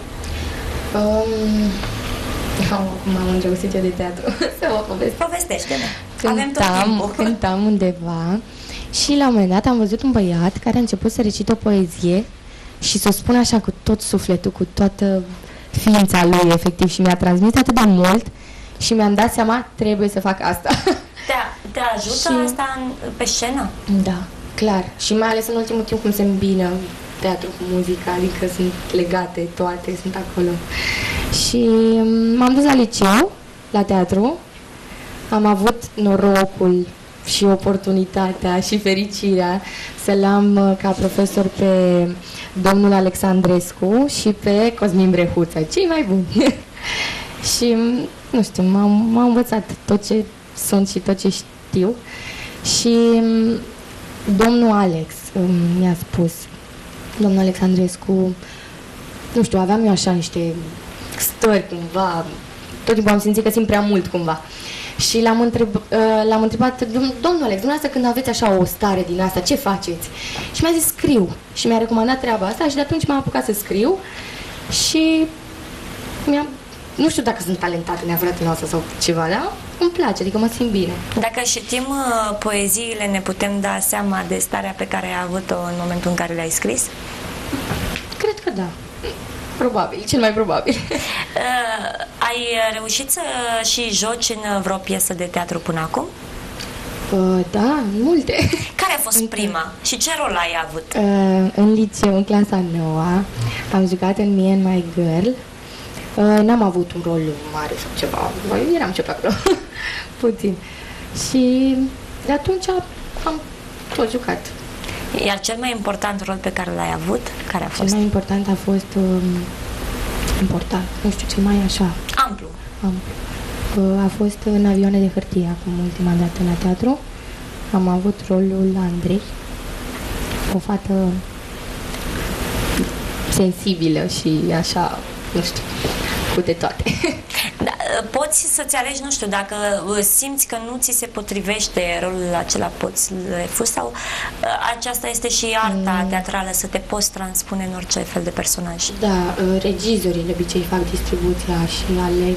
M-am îndrăgostit eu de teatru. Să vă povestesc. Povestește-ne. Avem tot timpul. Cântam undeva și la un moment dat am văzut un băiat care a început să recite o poezie și să o spună așa cu tot sufletul, cu toată ființa lui, efectiv, și mi-a transmis atât de mult și mi-am dat seama, trebuie să fac asta. Te ajută Și- asta pe scenă? Da, clar. Și mai ales în ultimul timp cum se îmbină teatru cu muzica, adică sunt legate toate, sunt acolo. Și m-am dus la liceu, la teatru. Am avut norocul și oportunitatea și fericirea să-l am ca profesor pe domnul Alexandrescu și pe Cosmin Brehuță, cei mai buni. Și, nu știu, m-am învățat tot ce sunt și tot ce știu. Și domnul Alex mi-a spus, domnul Alexandrescu, nu știu, aveam eu așa niște stări cumva, tot timpul am simțit că simt prea mult cumva. Și l-am întrebat, domnul Alex, dumneavoastră când aveți așa o stare din asta, ce faceți? Și mi-a zis, scriu. Și mi-a recomandat treaba asta și de atunci m-am apucat să scriu și nu știu dacă sunt talentată neapărat în asta sau ceva, dar îmi place, adică mă simt bine. Dacă citim poeziile, ne putem da seama de starea pe care ai avut-o în momentul în care le-ai scris? Cred că da. Probabil, cel mai probabil. Ai reușit să și joci în vreo piesă de teatru până acum? Da, multe. Care a fost prima și ce rol ai avut? În liceu, în clasa 9-a, am jucat în Me and My Girl. N-am avut un rol mare sau ceva, eram ce pe acolo, puțin. Și de atunci am tot jucat. Iar cel mai important rol pe care l-ai avut, care a Cel fost? mai important a fost important, nu știu, cel mai așa. Amplu. A fost în Avioane de hârtie, acum ultima dată la teatru. Am avut rolul Andrei, o fată sensibilă și așa, nu știu, cu de toate. Da, poți să-ți alegi, nu știu, dacă simți că nu ți se potrivește rolul acela, poți refuzi sau aceasta este și arta teatrală, să te poți transpune în orice fel de personaj? Da, regizorii de obicei fac distribuția și aleg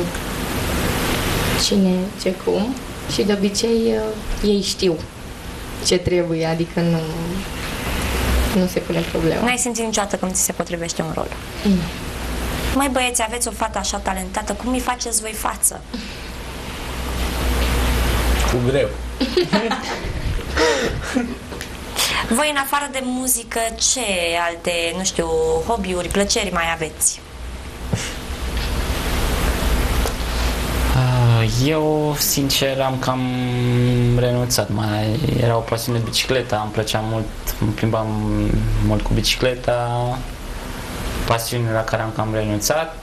cine, ce, cum și de obicei ei știu ce trebuie, adică nu se pune problema. N-ai simțit niciodată că nu ți se potrivește un rol? Mai băieți, aveți o fată așa talentată, cum îi faceți voi față? Cu greu. Voi, în afară de muzică, ce alte, nu știu, hobby-uri, plăceri mai aveți? Eu, sincer, am cam renunțat. Mai era o pasiune de bicicleta, îmi plăcea mult, îmi plimbam mult cu bicicleta, pasiune la care am cam renunțat.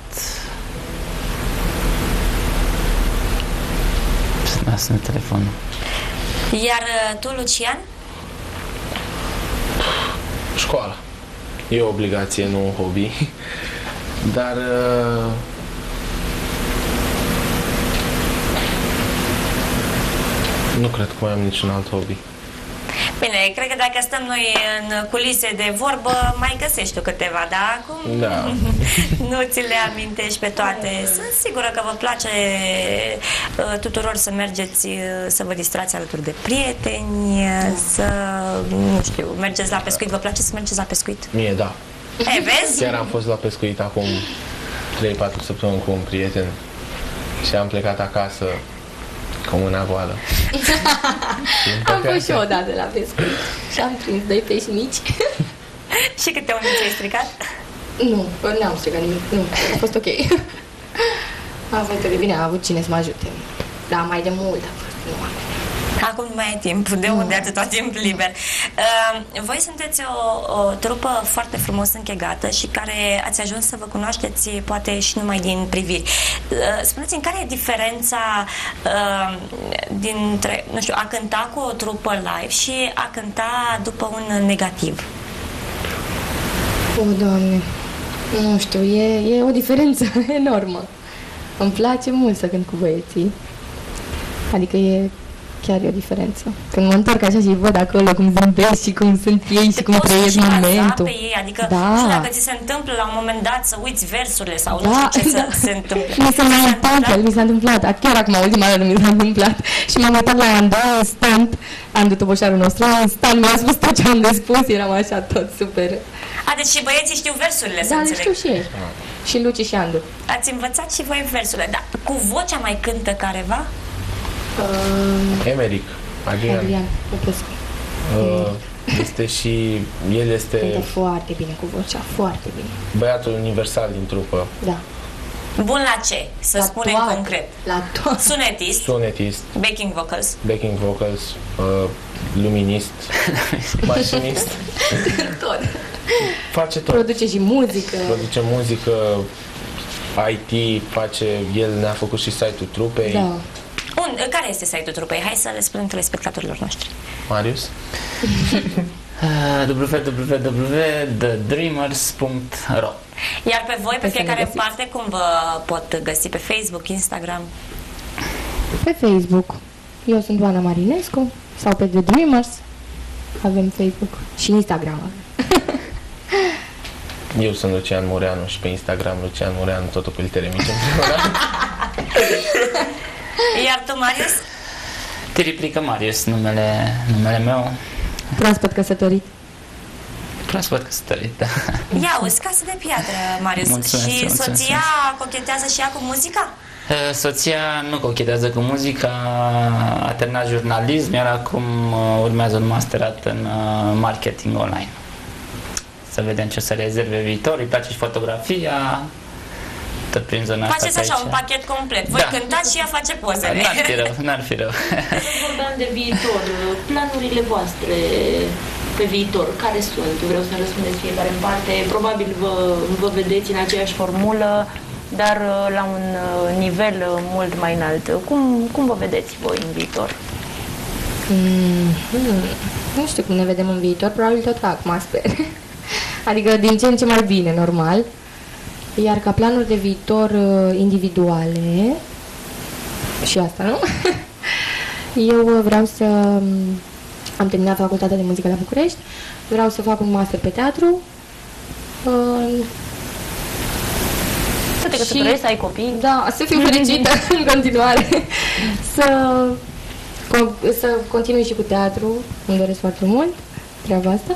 Da, sună telefonul. Iar tu, Lucian? Școala. E o obligație, nu un hobby. Dar nu cred că mai am niciun alt hobby. Bine, cred că dacă stăm noi în culise de vorbă, mai găsești tu câteva, dar acum Da. nu ți le amintești pe toate. Sunt sigură că vă place tuturor să mergeți, să vă distrați alături de prieteni, să, nu știu, mergeți la pescuit. Vă place să mergeți la pescuit? Mie, da. E, vezi? Chiar am fost la pescuit acum 3-4 săptămâni cu un prieten și am plecat acasă cu mâna goală. Am fost și eu odată la pescuit și am prins 2 pești mici. Și câte unul ți-ai stricat? Nu, n-am stricat nimic, nu, a fost ok. A fost ok, bine, a avut cine să mă ajute. Da, mai de mult a fost. Acum nu mai ai timp, de unde atâta timp liber. Voi sunteți o trupă foarte frumos închegată și care ați ajuns să vă cunoașteți poate și numai din priviri. Spuneți-mi, care e diferența dintre, nu știu, a cânta cu o trupă live și a cânta după un negativ? O, Doamne, nu știu, e o diferență enormă. Îmi place mult să cânt cu băieții. Adică e chiar e o diferență. Când mă întorc așa și văd acolo cum zâmbesc și cum sunt ei și cum trăiesc momentul. Pe ei, adică da. Nu știu dacă ți se întâmplă la un moment dat să uiți versurile sau nu știu ce se întâmplă. Mi s-a întâmplat, chiar acum, ultima oară mi s-a întâmplat și m-am uitat la Anda în stand, Andu Toboșarul nostru, în stand mi-a spus tot ce am de spus, eram așa tot super. Deci și băieții știu versurile, să înțeleg. înțeleg. Da, știu și ei. Și Luci și Andu. Ați învățat și voi versurile, dar cu vocea mai cântă careva? Emeric, Adrian Popescu. Este și el este cântă foarte bine cu vocea, foarte bine. Băiatul universal din trupă. Da. Bun la ce? Să la spunem toate, concret. La toate. Sunetist. Backing vocals. Luminist. Mașinist. Tot. Face tot. Produce și muzică. Produce muzică, IT, el ne-a făcut și site-ul trupei. Da. Care este site-ul trupei? Hai să le spunem telespectatorilor noștri. Marius? www.thedreamers.ro. Iar pe voi, pe fiecare parte, cum vă pot găsi? Pe Facebook, Instagram? Pe Facebook. Eu sunt Oana Marinescu sau pe The Dreamers. Avem Facebook și Instagram. Eu sunt Lucian Mureanu și pe Instagram Lucian Mureanu, totul cu litere mici împreună. Iar tu, Marius? Tiriplică Marius, numele meu. Proaspăt căsătorit. Da. Ia uzi, casă de piatră, Marius. Și soția cochetează și ea cu muzica? Soția nu cochetează cu muzica, a terminat jurnalism, iar acum urmează un masterat în marketing online. Să vedem ce să rezerve viitor, îi place și fotografia, tot prin zona asta. Faceți așa un pachet complet, voi cântați și ea face pozele. N-ar fi rău. Vorbeam de viitor, planurile voastre pe viitor, care sunt? Vreau să răspundeți fiecare în parte, probabil vă vedeți în aceeași formulă, dar la un nivel mult mai înalt. Cum vă vedeți voi în viitor? Nu știu cum ne vedem în viitor, probabil tot ca acum, sper. Adică din ce în ce mai bine, normal. Iar ca planuri de viitor individuale, și asta, nu? Eu vreau să... Am terminat facultatea de muzică la București, vreau să fac un master pe teatru. Să te căsătorești, să ai copii? Da, să fiu fericită în continuare. Să continui și cu teatru, îmi doresc foarte mult treaba asta.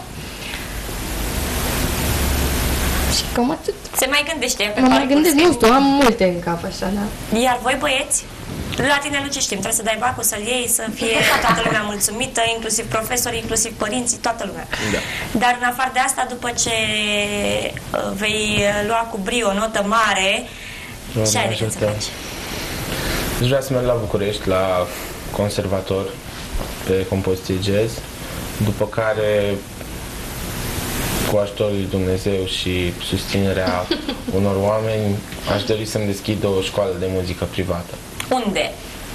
Și cam atât. Se mai gândește pe mă mai gândesc, nu știu, am multe în cap așa, da. Iar voi, băieți? La tine, Luci, știm, trebuie să dai bacul, să-l iei, să fie toată lumea mulțumită, inclusiv profesorii, inclusiv părinții, toată lumea. Da. Dar în afară de asta, după ce vei lua cu brio o notă mare, ce ai de gând să faci? Deci vreau să merg la București, la conservator, pe compoziție jazz, după care, cu ajutorul lui Dumnezeu și susținerea unor oameni, aș dori să-mi deschid o școală de muzică privată. Unde?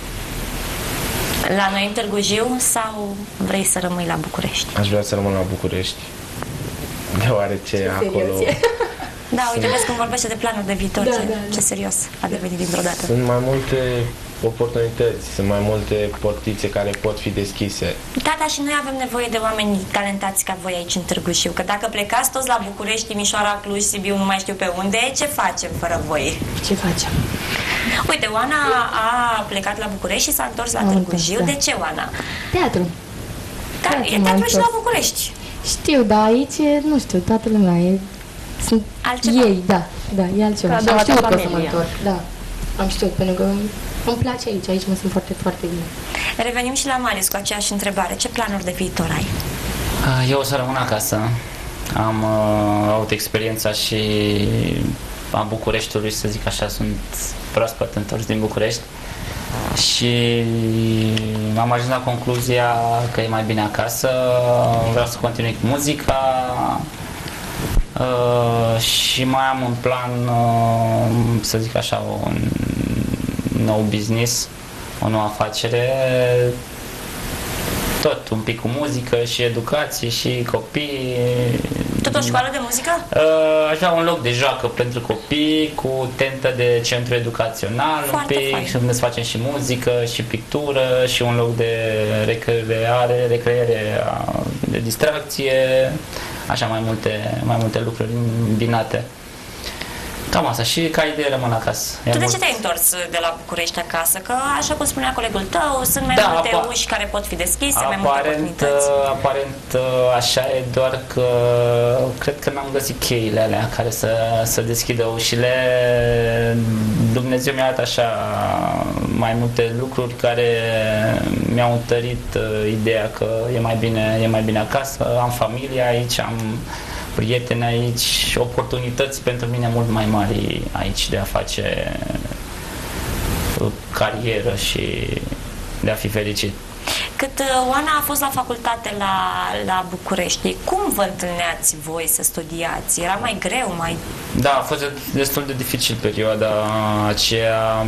La noi în Târgu Jiu sau vrei să rămâi la București? Aș vrea să rămân la București, deoarece acolo... Da, uite, vezi cum vorbește de planuri de viitor, ce serios a devenit dintr-o dată. Sunt mai multe oportunități, sunt mai multe portițe care pot fi deschise. Da, dar și noi avem nevoie de oameni talentați ca voi aici în Târgu Jiu, că dacă plecați toți la București, Timișoara, Cluj, Sibiu, nu mai știu pe unde, ce facem fără voi? Ce facem? Uite, Oana a plecat la București și s-a întors la Târgu Jiu. Da. De ce, Oana? Teatru. Da, e teatru și la București. Știu, dar aici, nu știu, toată lumea e... Sunt altceva. Ei, da, e altceva. Ca Am știut că o să mă familia. întorc, da. Am știut, pentru că îmi place aici mă sunt foarte, foarte bine. Revenim și la Marius cu aceeași întrebare. Ce planuri de viitor ai? Eu o să rămân acasă. Am avut experiența și a Bucureștiului, să zic așa, sunt proaspăt întors din București și am ajuns la concluzia că e mai bine acasă, vreau să continui cu muzica și mai am un plan, să zic așa, un nou business, o nouă afacere, tot un pic cu muzică și educație și copii. Tot o școală de muzică? Aș avea un loc de joacă pentru copii cu tentă de centru educațional, foarte un pic, fain. și unde să facem și muzică și pictură și un loc de recreere, de distracție, așa mai multe lucruri îmbinate. Cam asta, și ca idee rămân acasă. Tu de ce te-ai întors de la București acasă? Că, așa cum spunea colegul tău, sunt mai multe uși care pot fi deschise, mai multe oportunități. Aparent așa e, doar că cred că n-am găsit cheile alea care să deschidă ușile. Dumnezeu mi-a dat așa mai multe lucruri care mi-au întărit ideea că e mai bine acasă, am familie aici, am prieteni aici, oportunități pentru mine mult mai mari aici de a face carieră și de a fi fericit. Cât Oana a fost la facultate la București, cum vă întâlneați voi să studiați? Era mai greu? Da, a fost destul de dificil perioada aceea.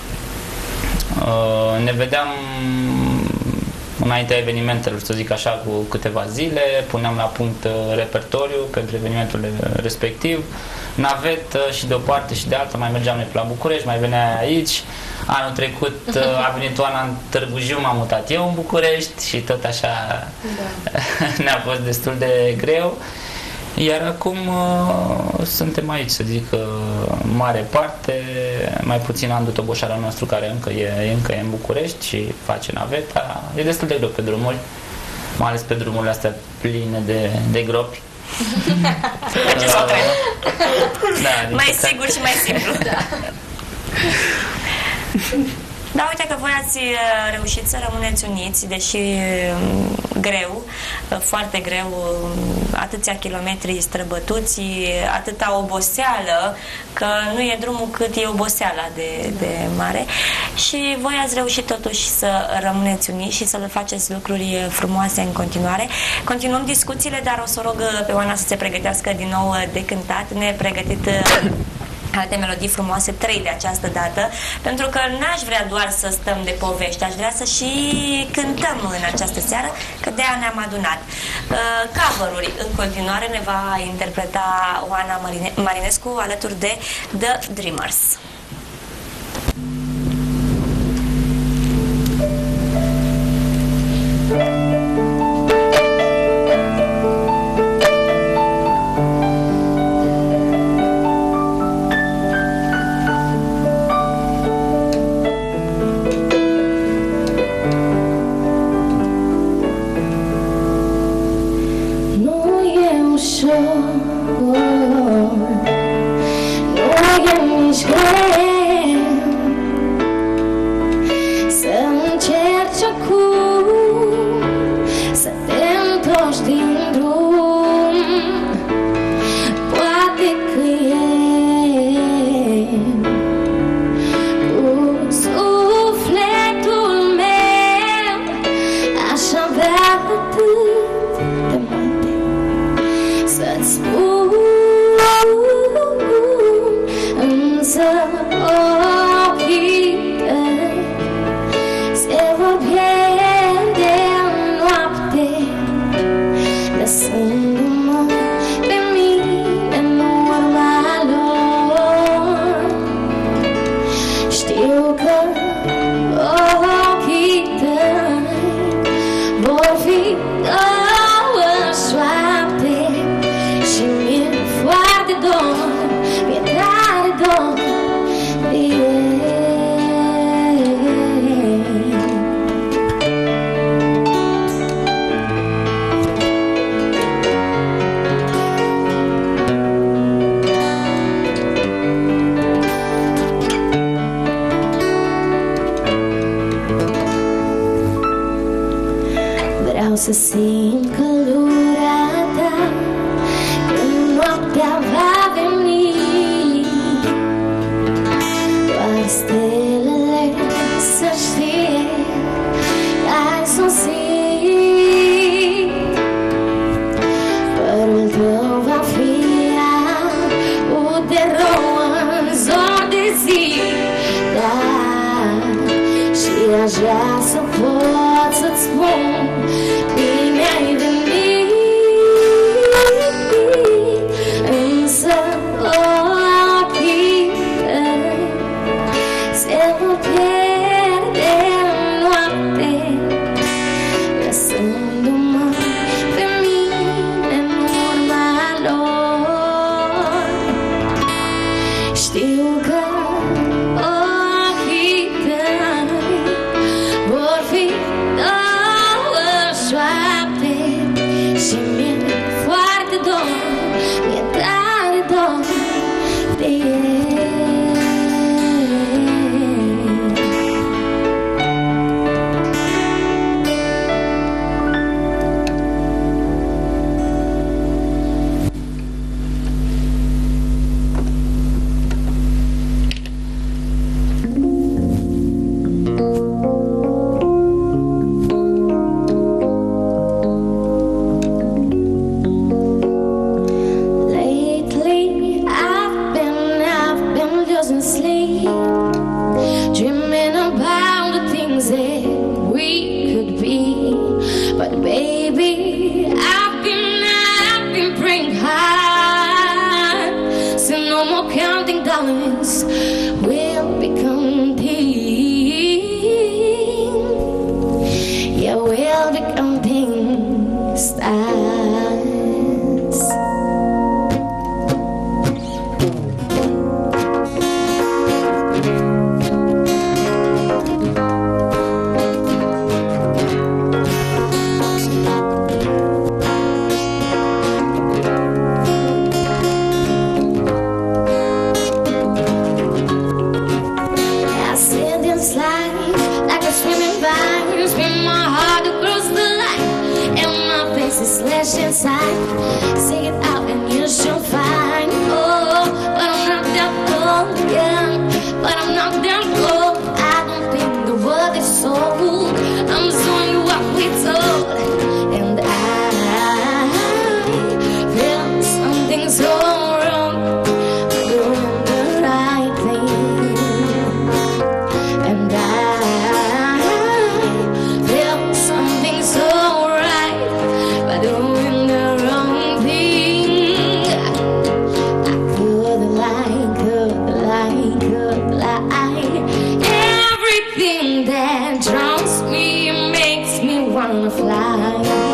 Ne vedeam înaintea evenimentelor, să zic așa, cu câteva zile, puneam la punct repertoriu pentru evenimentul respectiv, navetă și de o parte și de alta, mai mergeam noi pe la București, mai venea aici. Anul trecut a venit Oana în Târgu Jiu, m-am mutat eu în București și tot așa ne-a fost destul de greu. Iar acum suntem aici, să zic, mare parte, mai puțin Andu Toboșara nostru, care încă e în București și face naveta. E destul de greu pe drumuri, mai ales pe drumurile astea pline de gropi. Mergeți la tren. Da, mai sigur și mai simplu. Da. Da, uite că voi ați reușit să rămâneți uniți, deși greu, foarte greu, atâția kilometri străbătuți, atâta oboseală, că nu e drumul cât e oboseala de mare, și voi ați reușit totuși să rămâneți uniți și să le faceți lucruri frumoase în continuare. Continuăm discuțiile, dar o să rog pe Oana să se pregătească din nou de cântat. Ne-a pregătit alte melodii frumoase, 3 de această dată, pentru că n-aș vrea doar să stăm de povești, aș vrea să și cântăm în această seară, că de-aia ne-am adunat. Cover-uri în continuare ne va interpreta Oana Marinescu alături de The Dreamers. Să simt căldura ta când noaptea va veni, doar stelele să știi. Aș vrea să pot să-ți spun bine ai venit, însă ochii tăi se vor pierde în noapte, lăsându-mă pe mine în urma lor. Știu că ochii tăi vor fi două șoapte și mi-e foarte dor, mi-e tare dor de el. Lately, I've been losing sleep, dreaming about the things that we could be. But baby, I've been praying hard, so no more counting dollars, we'll become king. Yeah, we'll become king stars. I see this life like a swimming vine, spin my heart across the line, and my face is slashed inside. Say it out and you shall find. Oh, but I'm not that cold, yeah, but I'm not that cold. I don't think the world is sold, I'm just showing you what we told. And I feel something so wrong, doing the right thing. And I feel something so right by doing the wrong thing. I could lie. Everything that drowns me makes me wanna fly.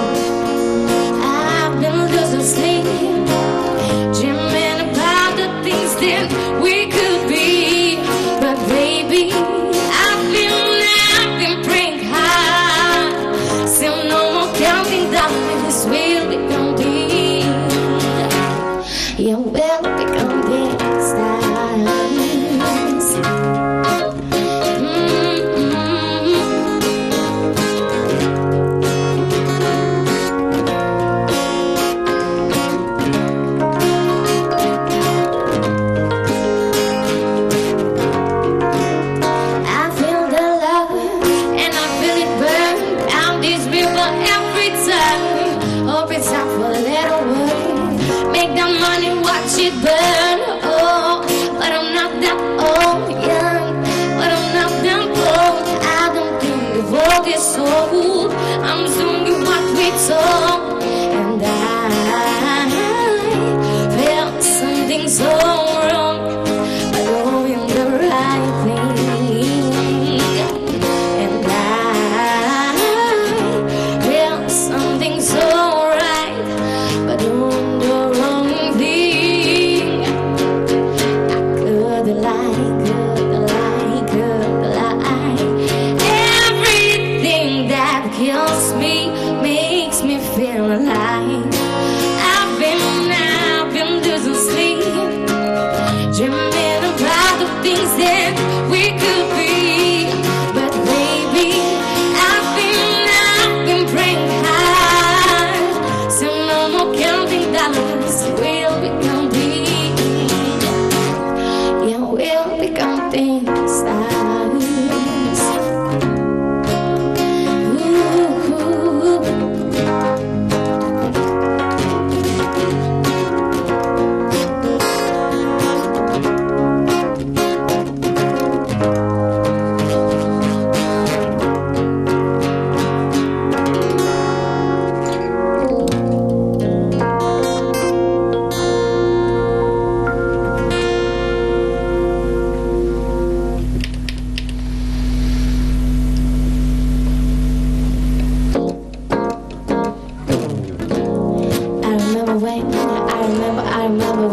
I've been losing sleep, dreaming about the things that we could be. But baby, I've been praying hard, still no more counting dollars, we'll become big. Yeah, we'll become big stars. I feel the love and I feel it burn down this river every time. Hope it's time for a little word, make that money, watch it burn. Oh, but I'm not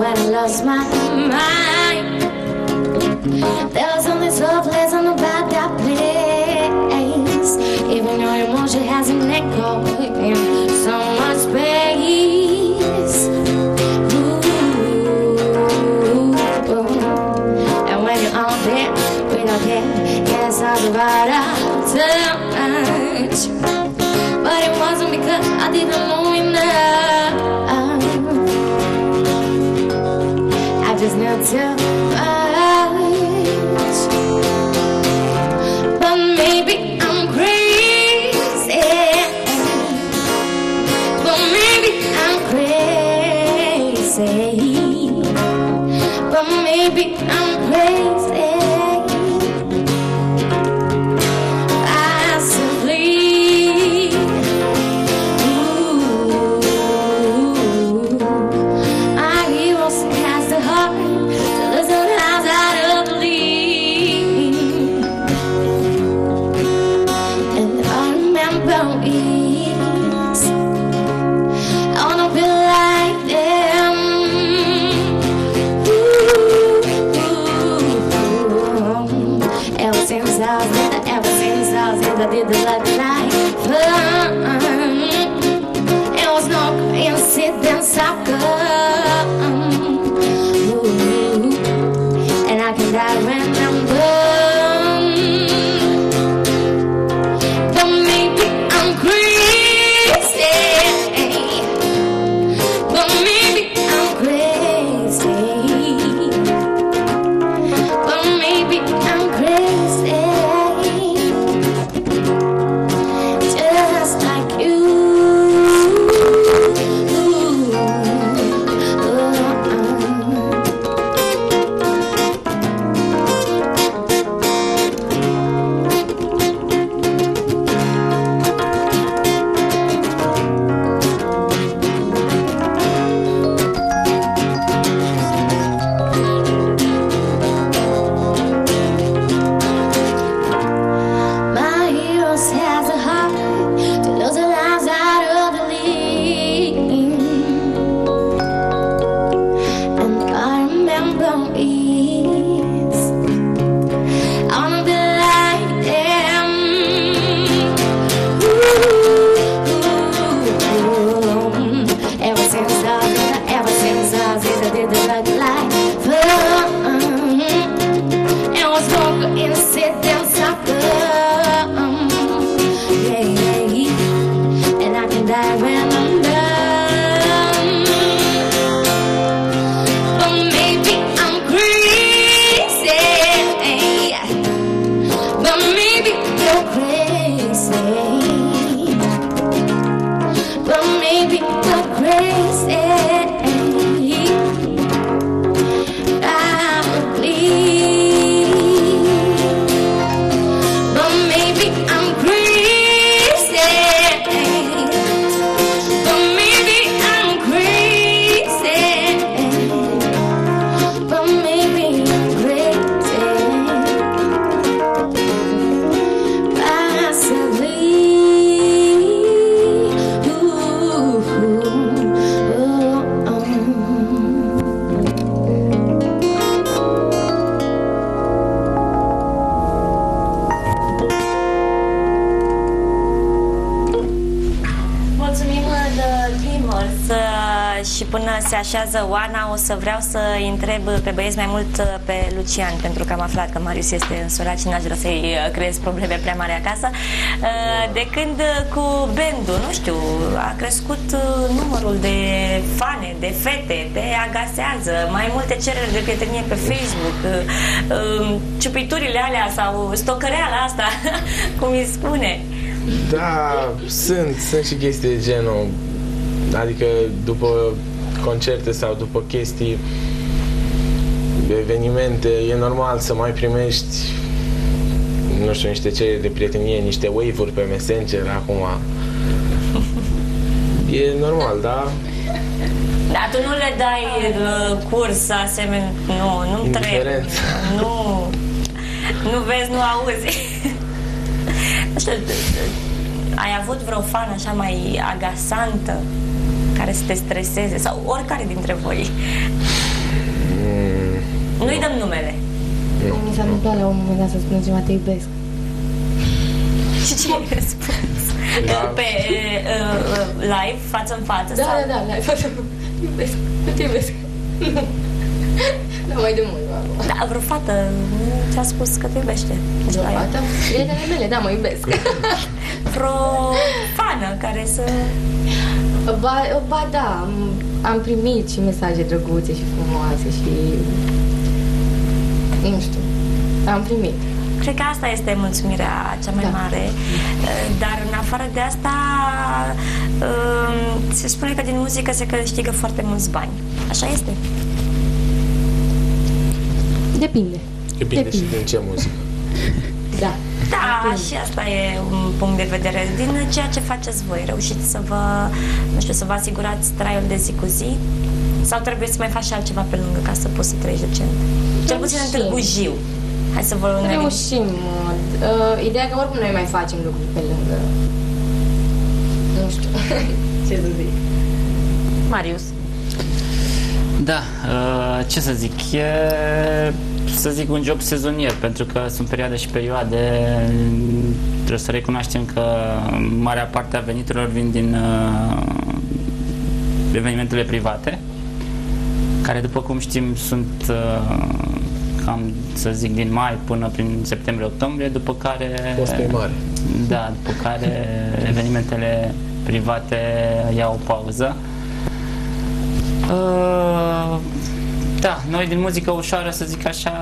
when I lost my mind. There was something so pleasant about that place. Even your emotion has an echo in so much space. Ooh. And when you're on there, we don't care. Can't talk about our touch. But it wasn't because I didn't know enough. I just knew too much. But maybe I'm crazy. But maybe I'm crazy. But maybe I'm crazy. I did the life. It was no coincidence, I and I can die when I'm done. But maybe I'm crazy. But maybe I'm crazy. But maybe I'm crazy. Și până se așează Oana, o să vreau să întreb pe băieți mai mult pe Lucian, pentru că am aflat că Marius este însurat și n-aș vrea să-i creez probleme prea mari acasă. De când cu bandul, nu știu, a crescut numărul de fane, de fete, te agasează, mai multe cereri de prietenie pe Facebook, ciupiturile alea sau stocăreala asta, cum îi spune. Da, sunt și chestii de genul. Adică după concerte sau după chestii, evenimente, e normal să mai primești, nu știu, niște cereri de prietenie, niște wave-uri pe Messenger acum. E normal, da? Dar tu nu le dai curs asemenea, nu trebuie. Nu vezi, nu auzi. Nu știu, ai avut vreo fană așa mai agasantă care să te streseze, sau oricare dintre voi? putea la un moment dat să spună ceva, te iubesc. Și ce ai răspuns? Pe live, față în față? Da, sau? da, live, față în față. Iubesc, te iubesc. Da, mai de mult, Da, vreo fată ți-a spus că te iubește. vreo fată? Prietenele mele, da, mă iubesc. Vreo fană care să... Ba da, am primit și mesaje drăguțe și frumoase și... Nu știu, am primit. Cred că asta este mulțumirea cea mai mare, dar în afară de asta se spune că din muzică se câștigă foarte mulți bani. Așa este? Depinde. Depinde și din ce muzică. Da. Da, și asta e un punct de vedere. Din ceea ce faceți voi, reușiți să vă, nu știu, să vă asigurați traiul de zi cu zi? Sau trebuie să mai faci și altceva pe lângă ca să poți să trăiești decent? Cel puțin în Târgu Jiu. Hai să vă reușim. Ideea că oricum noi mai facem lucruri pe lângă. Nu știu ce să zic. Marius. Da, ce să zic, e, să zic, un job sezonier, pentru că sunt perioade și perioade. Trebuie să recunoaștem că marea parte a veniturilor vin din evenimentele private, care, după cum știm, sunt cam, să zic, din mai până prin septembrie-octombrie, după care... Da, după care evenimentele private iau o pauză. Da, noi din muzică ușoară, să zic așa,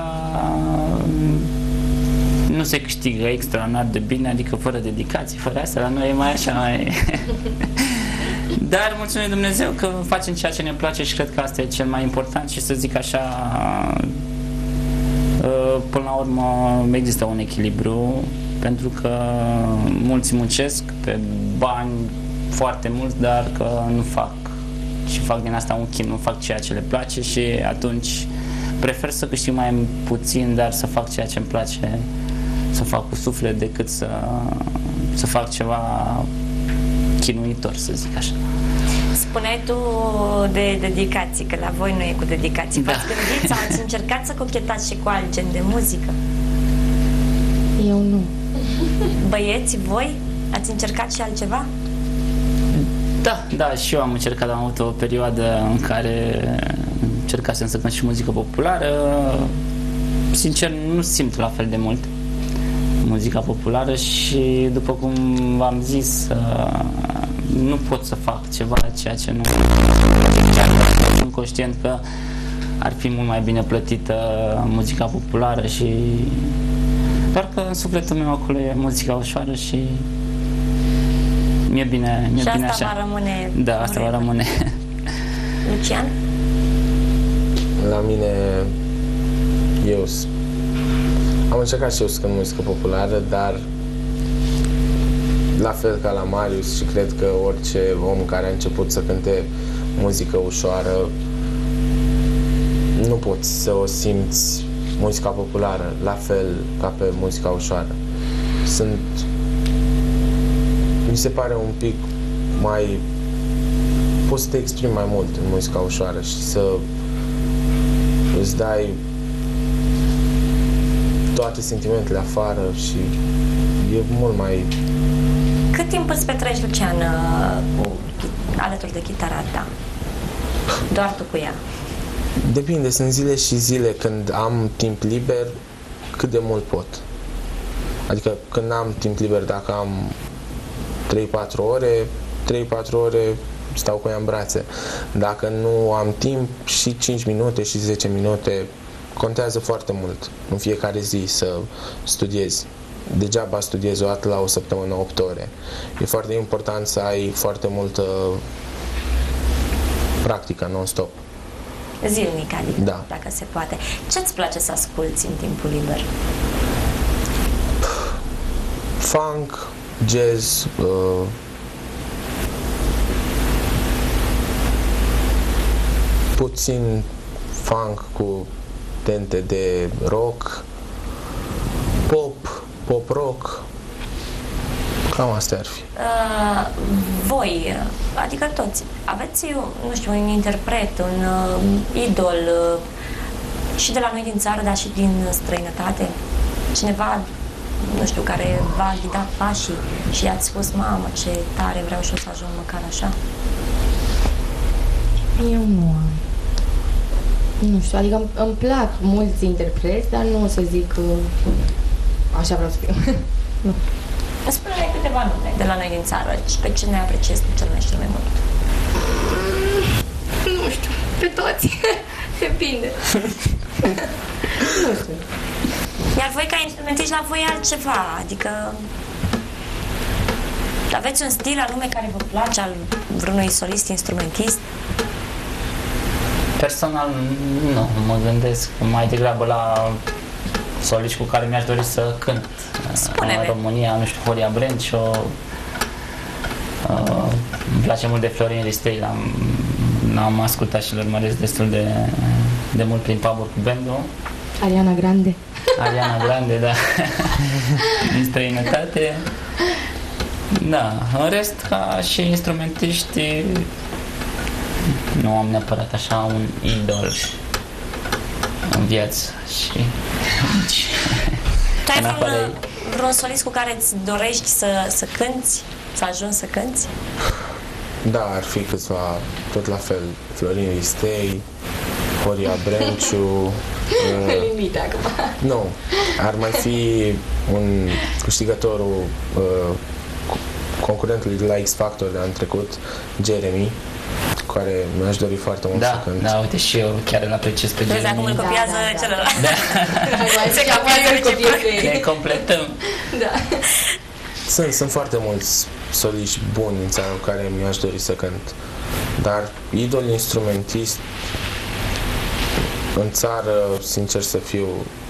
nu se câștigă extraordinar de bine, adică fără dedicații, fără asta, la noi e mai așa, mai... Dar mulțumim Dumnezeu că facem ceea ce ne place și cred că asta e cel mai important și, să zic așa, până la urmă există un echilibru, pentru că mulți muncesc pe bani foarte mulți, dar că nu fac și fac din asta un chin, nu fac ceea ce le place și atunci prefer să câștig mai puțin, dar să fac ceea ce îmi place, să fac cu suflet, decât să fac ceva chinuitor, să zic așa. Spuneai tu de dedicații, că la voi nu e cu dedicații. V-ați gândit sau ați încercat să cochetați și cu alt gen de muzică? Eu nu. Băieți, voi? Ați încercat și altceva? Da, și eu am încercat, am avut o perioadă în care încercasem să cânt și muzică populară. Sincer, nu simt la fel de mult muzica populară și, după cum v-am zis, nu pot să fac ceva ceea ce nu chiar sunt conștient că ar fi mult mai bine plătită muzica populară și doar că în sufletul meu acolo e muzica ușoară și mi-e bine, și bine asta așa. Va rămâne. Da, asta va rămâne. Lucian? La mine, am încercat și eu să cânt muzică populară, dar la fel ca la Marius și cred că orice om care a început să cânte muzică ușoară, nu poți să o simți muzica populară la fel ca pe muzica ușoară. Mi se pare un pic mai... poți să te exprimi mai mult în muzica ușoară și să îți dai toate sentimentele afară și e mult mai... Cât timp îți petreci, Lucian, alături de chitara ta? Doar tu cu ea? Depinde, sunt zile și zile. Când am timp liber, cât de mult pot. Adică când am timp liber, dacă am 3-4 ore stau cu ea în brațe. Dacă nu am timp, și 5 minute și 10 minute contează foarte mult în fiecare zi să studiezi. Degeaba studiezi o dată la o săptămână 8 ore. E foarte important să ai foarte multă practică non-stop. Zilnic, adică, da, dacă se poate. Ce-ți place să asculți în timpul liber? Funk, jazz, puțin funk cu tente de rock, pop rock, cam astea ar fi. Voi, adică toți, aveți, nu știu, un interpret, un idol și de la noi din țară, dar și din străinătate? cineva, nu știu, care v-a ghidat pașii și ați spus, mamă, ce tare, vreau și eu să ajung măcar așa? Eu nu am. Nu știu, adică îmi plac mulți interpreți, dar nu o să zic că așa vreau să fiu. Nu. Spune-ne câteva nume de la noi din țară și pe cine apreciezi cel mai mult. Nu știu, pe toți. Depinde. Nu știu. Iar voi ca instrumentiști, la voi altceva, adică aveți un stil anume care vă place al vreunui solist instrumentist? Personal, nu, mă gândesc mai degrabă la soliști cu care mi-aș dori să cânt. Spune-ne. În România, nu știu, Horia Brenciu, îmi place mult de Florin Ristei, l-am ascultat și îl urmăresc destul de mult prin pub-uri cu bandul. Ariana Grande. Ariana Grande, da, din străinătate. Da, în rest, ca și instrumentiști, nu am neapărat așa un idol în viață și Tu ai vreun solist cu care îți dorești să cânti, să ajungi să cânti? Da, ar fi câțiva, tot la fel, Florin Ristei, Horia Brenciu. Limite acum. Nu, ar mai fi un câștigătorul concurentului de la X Factor de anul trecut, Jeremy, care mi-aș dori foarte mult să cânt. Da, uite și eu chiar îl apreciez pe Jeremy. Vezi, acum îl copiază celălalt. Da. Se copiază. Ne completăm. Da. Sunt foarte mulți soliști buni în țară cu care mi-aș dori să cânt. Dar idol instrumentist în țară, sincer să fiu,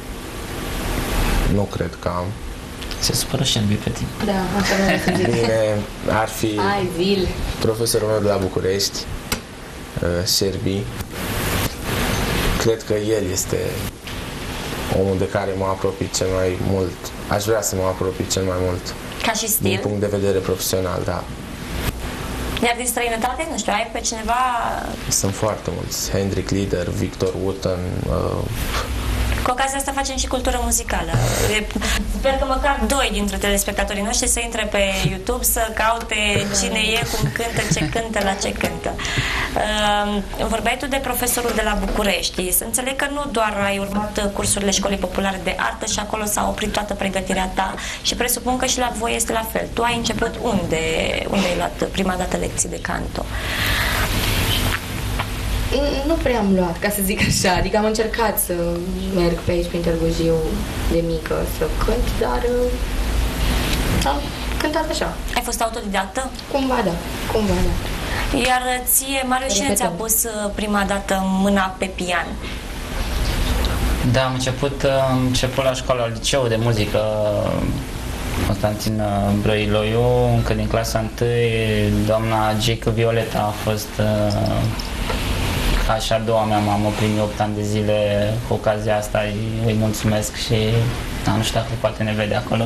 nu cred că am. Se supără și pe tine. Da, asta vreau să zic. Bine, ar fi Hai, zil. profesorul meu de la București, Șerbi. Cred că el este omul de care mă apropii cel mai mult. Aș vrea să mă apropii cel mai mult. Ca și stil? Din punct de vedere profesional, da. Iar din străinătate, nu știu, ai pe cineva... Sunt foarte mulți. Hendrik Lieder, Victor Wooten. Cu ocazia asta facem și cultură muzicală. Sper că măcar 2 dintre telespectatorii noștri să intre pe YouTube să caute cine e, cum cântă, ce cântă, la ce cântă. Vorbeai tu de profesorul de la București. Să înțeleg că nu doar ai urmat cursurile Școlii Populare de Artă și acolo s-a oprit toată pregătirea ta și presupun că și la voi este la fel. Tu ai început unde ai luat prima dată lecții de canto? Nu prea am luat, ca să zic așa, adică am încercat să merg pe aici, prin Târgu Jiu, de mică, să cânt, dar am cântat așa. Ai fost autodidactă? Cumva da. Iar ție, Marius, cine ți-a pus prima dată mâna pe pian? Da, am început la școala, la liceu de muzică Constantin Brăiloiu, încă din clasa 1, doamna Gică Violeta a fost ca și a doua mea mamă, primii 8 ani de zile. Cu ocazia asta îi mulțumesc și nu știu dacă poate ne vede acolo.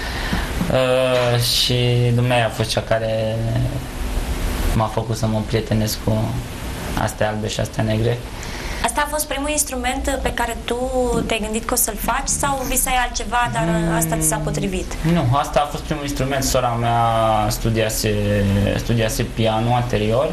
Și dumneavoastră a fost cea care m-a făcut să mă împrietenesc cu astea albe și astea negre. Asta a fost primul instrument pe care tu te-ai gândit că o să-l faci sau visai altceva, dar asta ți s-a potrivit? Nu, asta a fost primul instrument. Sora mea studiase pianul anterior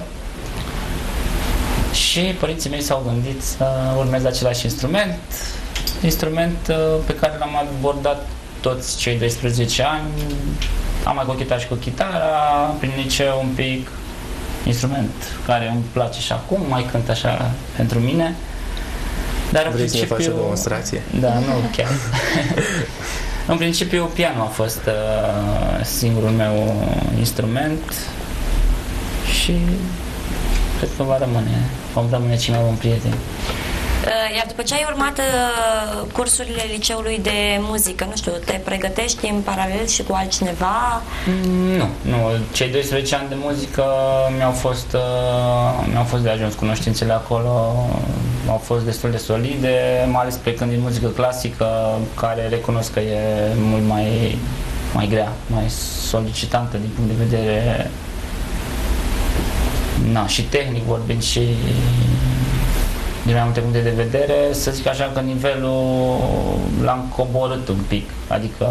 și părinții mei s-au gândit să urmeze același instrument pe care l-am abordat toți cei 12 ani. Am mai cochetat și cu chitara, prin liceu un pic, instrument care îmi place și acum, mai cânt așa pentru mine. Dar vrei să ne faci o demonstrație? Da, nu chiar. În principiu, pianul a fost singurul meu instrument și cred că vom rămâne cei mai buni prieteni. Iar după ce ai urmat cursurile liceului de muzică, nu știu, te pregătești în paralel și cu altcineva? Nu. Cei 12 ani de muzică mi-au fost de ajuns. Cunoștințele acolo au fost destul de solide, mai ales plecând din muzică clasică, care recunosc că e mult mai grea, mai solicitantă din punct de vedere și tehnic vorbind și din mai multe puncte de vedere, să zic așa că nivelul l-am coborât un pic, adică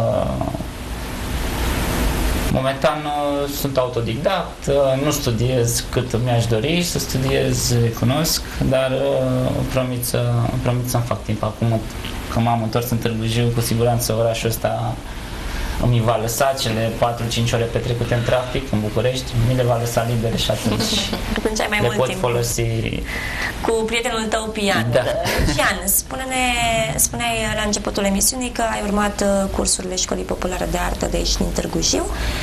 momentan sunt autodidact, nu studiez cât mi-aș dori să studiez, recunosc, dar promit să-mi fac timp. Acum că m-am întors în Târgu Jiu, cu siguranță orașul ăsta îmi va lăsa cele 4-5 ore petrecute în trafic în București, mi le va lăsa libere și atunci ai mai le mult pot timp folosi. Cu prietenul tău pian. Da. Cian, spuneai la începutul emisiunii că ai urmat cursurile Școlii Populare de Artă de aici din Târgu Jiu.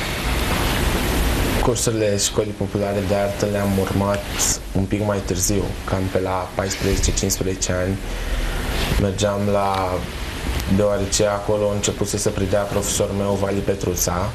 Cursurile Școlii Populare de Artă le-am urmat un pic mai târziu, cam pe la 14-15 ani. Mergeam deoarece acolo a început să predea profesorul meu, Vali Petruța,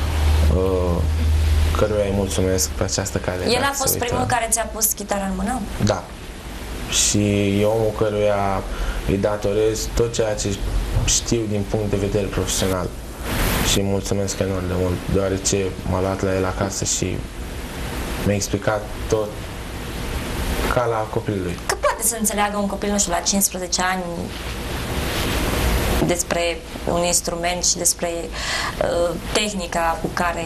căruia îi mulțumesc pe această cale. El a fost primul care ți-a pus chitara în mână? Da. Și e omul căruia îi datorez tot ceea ce știu din punct de vedere profesional. Și îi mulțumesc enorm de mult, deoarece m-a luat la el acasă și mi-a explicat tot ca la copilului. Că poate să înțeleagă un copil, nu știu, la 15 ani despre un instrument și despre tehnica cu care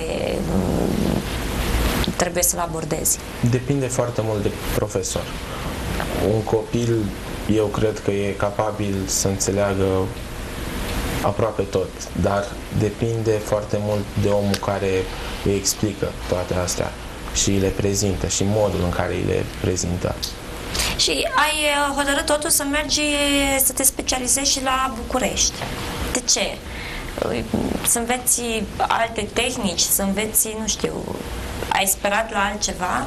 trebuie să-l abordezi? Depinde foarte mult de profesor. Un copil, eu cred că e capabil să înțeleagă aproape tot, dar depinde foarte mult de omul care îi explică toate astea și le prezintă și modul în care îi le prezintă. Și ai hotărât totul să mergi să te specializezi și la București. De ce? Să înveți alte tehnici, să înveți, nu știu, ai sperat la altceva?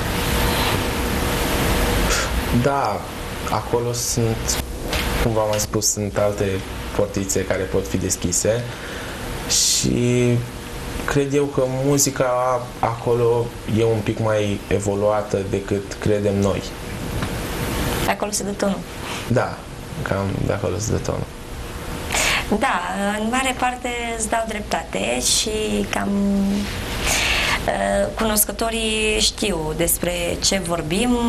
Da, acolo sunt, cum v-am mai spus, sunt alte portițe care pot fi deschise și cred eu că muzica acolo e un pic mai evoluată decât credem noi. De acolo se dă tonul. Da, cam de acolo se dă tonul. Da, în mare parte îți dau dreptate și cam cunoscătorii știu despre ce vorbim.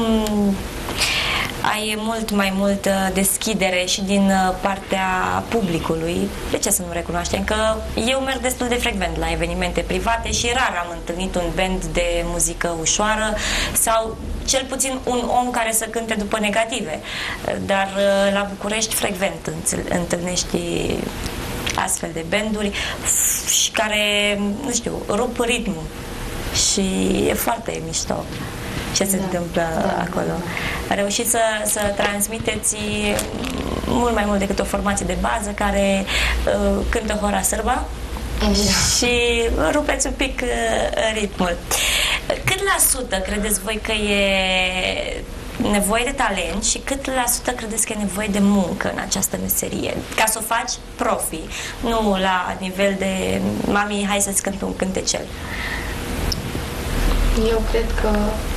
Ai mult mai multă deschidere și din partea publicului. De ce să nu recunoaștem? Că eu merg destul de frecvent la evenimente private și rar am întâlnit un band de muzică ușoară sau cel puțin un om care să cânte după negative. Dar la București frecvent întâlnești astfel de banduri și care, nu știu, rup ritmul și e foarte mișto ce se întâmplă acolo. A reușit să transmiteți mult mai mult decât o formație de bază care cântă hora sârba și rupeți un pic ritmul. Cât la sută credeți voi că e nevoie de talent și cât la sută credeți că e nevoie de muncă în această meserie? Ca să o faci profi, nu la nivel de mami, hai să-ți cânt un cântecel. Eu cred că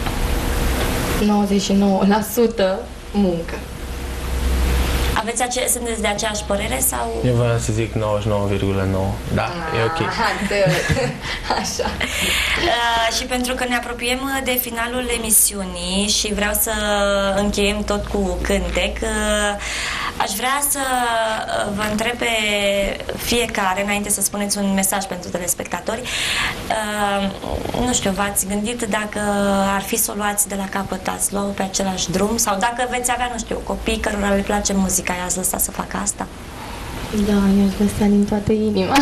99% muncă. Sunteți de aceeași părere sau? Eu vreau să zic 99,9. Da, e ok. Așa. Și pentru că ne apropiem de finalul emisiunii și vreau să încheiem tot cu cântec, aș vrea să vă întreb pe fiecare, înainte să spuneți un mesaj pentru telespectatori, nu știu, v-ați gândit dacă ar fi să o luați de la capăt, ați lua pe același drum sau dacă veți avea, nu știu, copii cărora le place muzica, i-ați lăsa să facă asta? Da, i-aș lăsa din toată inima.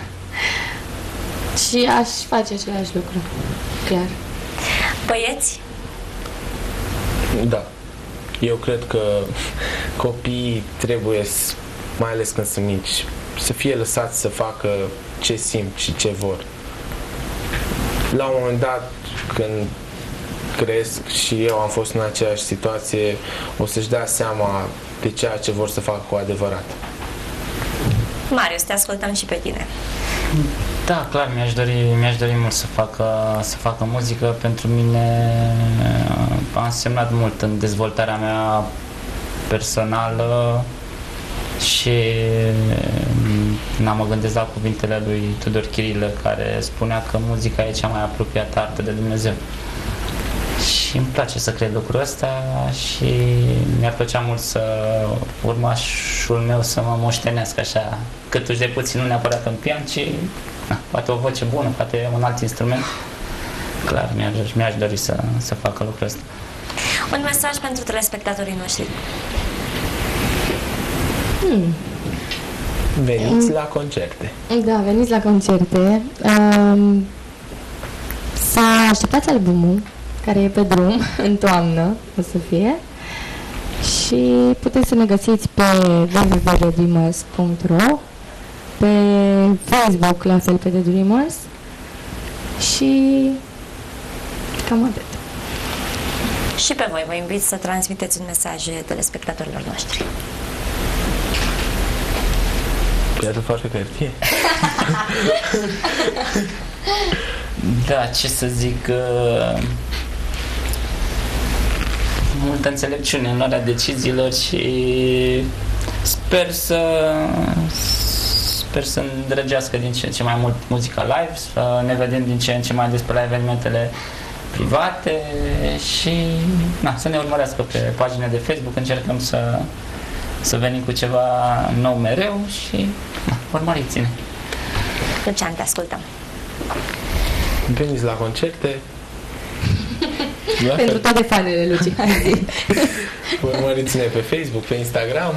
Și aș face același lucru, clar. Băieți? Da. Eu cred că copiii trebuie, mai ales când sunt mici, să fie lăsați să facă ce simt și ce vor. La un moment dat, când cresc și eu am fost în aceeași situație, o să-și dea seama de ceea ce vor să facă cu adevărat. Marius, te ascultăm și pe tine. Da, clar, mi-aș dori mult să facă muzică. Pentru mine a însemnat mult în dezvoltarea mea personală și mă gândesc la cuvintele lui Tudor Chirilă, care spunea că muzica e cea mai apropiată artă de Dumnezeu. Și și îmi place să cred lucrul ăsta și mi-ar plăcea mult să urmașul meu să mă moștenească așa, câtuși de puțin, nu neapărat în pian, ci poate o voce bună, poate un alt instrument. Clar, mi-aș dori să facă lucrul ăsta. Un mesaj pentru telespectatorii noștri. Veniți la concerte. Da, veniți la concerte. Să așteptați albumul, care e pe drum, în toamnă, o să fie. Și puteți să ne găsiți pe www.dreamers.ro, pe Facebook, la fel pe The Dreamers. Și cam atât. Și pe voi vă invit să transmiteți un mesaj telespectatorilor noștri. Iată foarte hârtie. Da, ce să zic, multă înțelepciune în luarea deciziilor și sper să îndrăgească din ce în ce mai mult muzica live, să ne vedem din ce în ce mai des pe la evenimentele private și să ne urmărească pe pagina de Facebook. Încercăm să venim cu ceva nou mereu și urmăriți-ne. Lucian, te ascultăm. Veniți la concerte. Pentru toate fanele, Lucian. Urmăriți-ne pe Facebook, pe Instagram.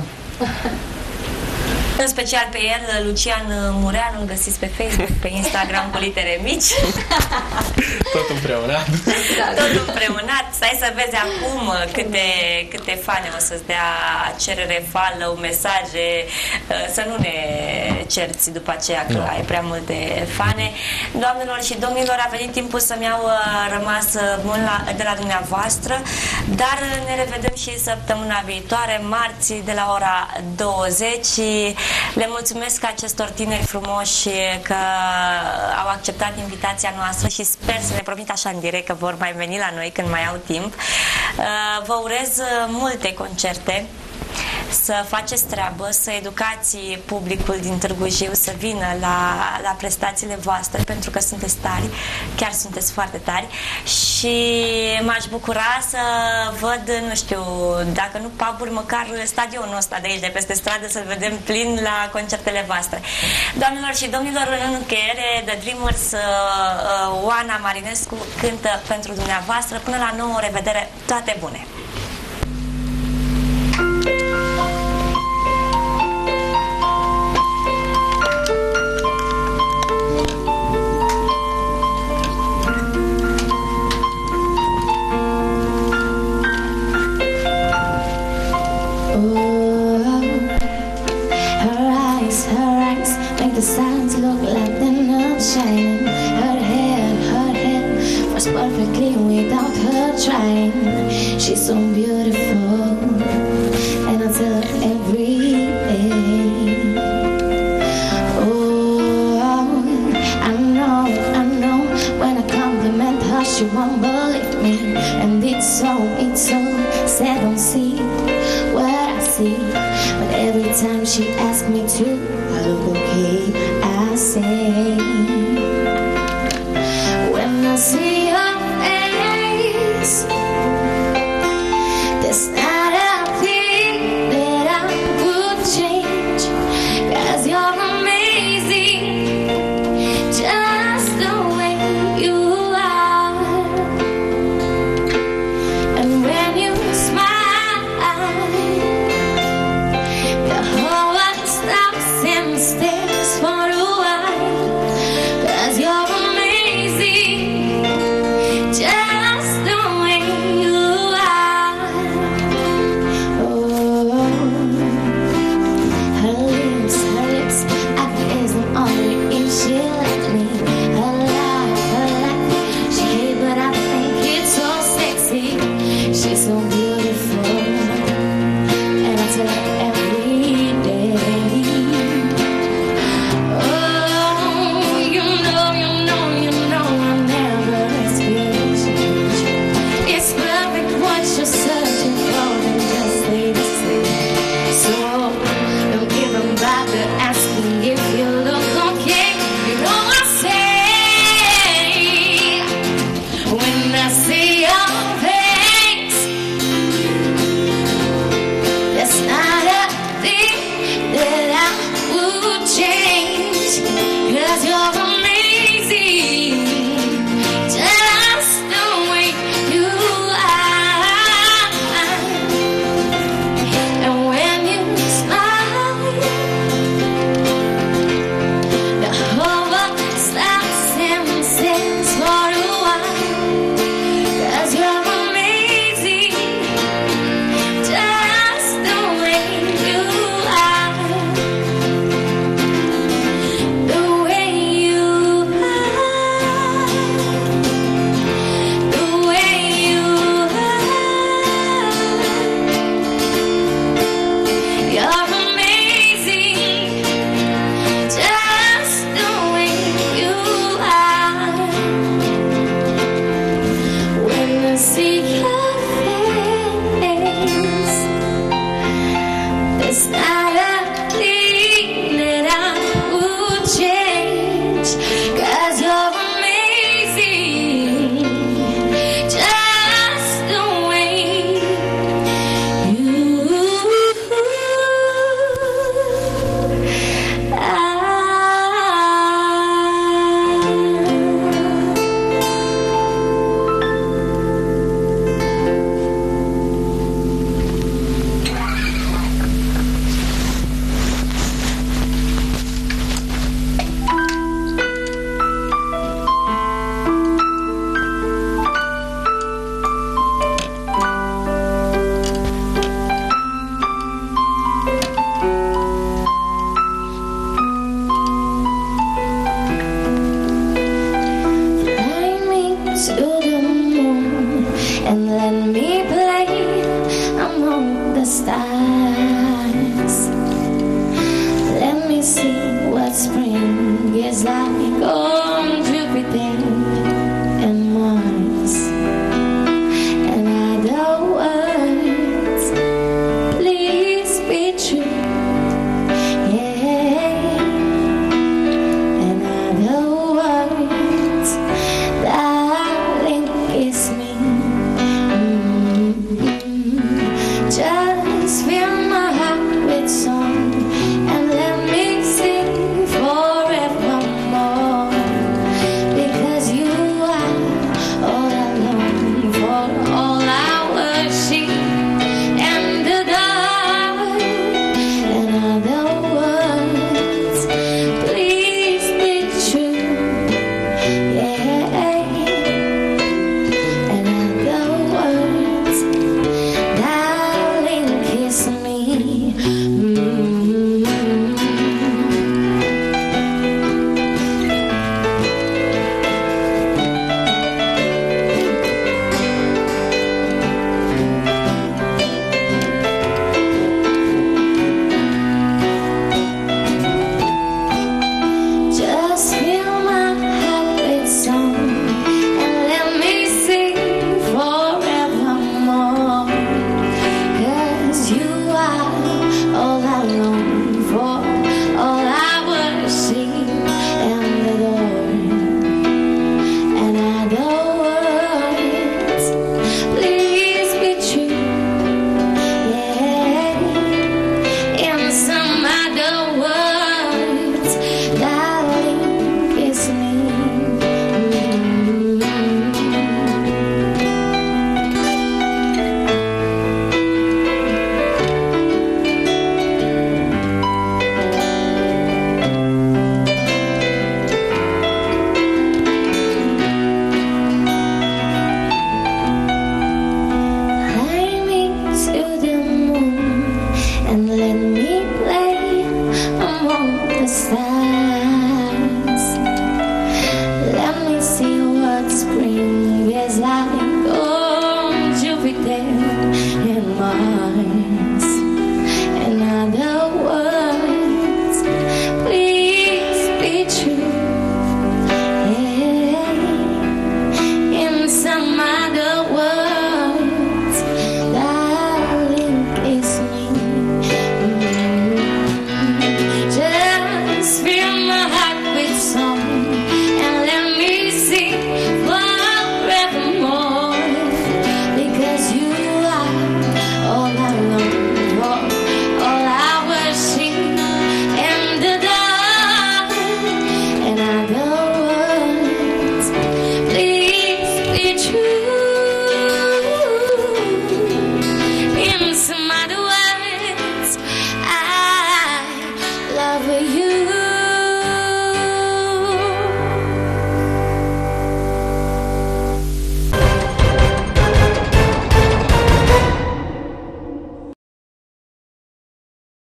În special pe el, Lucian Mureanu, îl găsiți pe Facebook, pe Instagram cu litere mici. Tot împreunat. Tot împreunat. Stai să vezi acum câte fane o să-ți dea cerere, follow, mesaje, să nu ne cerți după aceea că ai prea multe fane. Doamnelor și domnilor, a venit timpul să-mi iau rămas bun de la dumneavoastră, dar ne revedem și săptămâna viitoare, marți, de la ora 20. Le mulțumesc acestor tineri frumoși că au acceptat invitația noastră și sper să ne promit așa în direct că vor mai veni la noi când mai au timp. Vă urez multe concerte, să faceți treabă, să educați publicul din Târgu Jiu să vină la prestațiile voastre, pentru că sunteți tari, chiar sunteți foarte tari și m-aș bucura să văd, nu știu, dacă nu pub-uri, măcar stadionul ăsta de aici, de peste stradă, să-l vedem plin la concertele voastre. Doamnelor și domnilor, în încheiere, The Dreamers, Oana Marinescu cântă pentru dumneavoastră. Până la nouă revedere, toate bune! The signs look like they're not shining. Her hair was perfectly without her trying. She's so beautiful, and I tell her every day. Oh, I know. When I compliment her, she won't believe me, and it's so sad. Don't see what I see, but every time she asks me to, I look okay. I say, when I see your face, there's not a thing that I would change, 'cause you're amazing, just the way you are. And when you smile, the whole world stops and stares for a while. It's not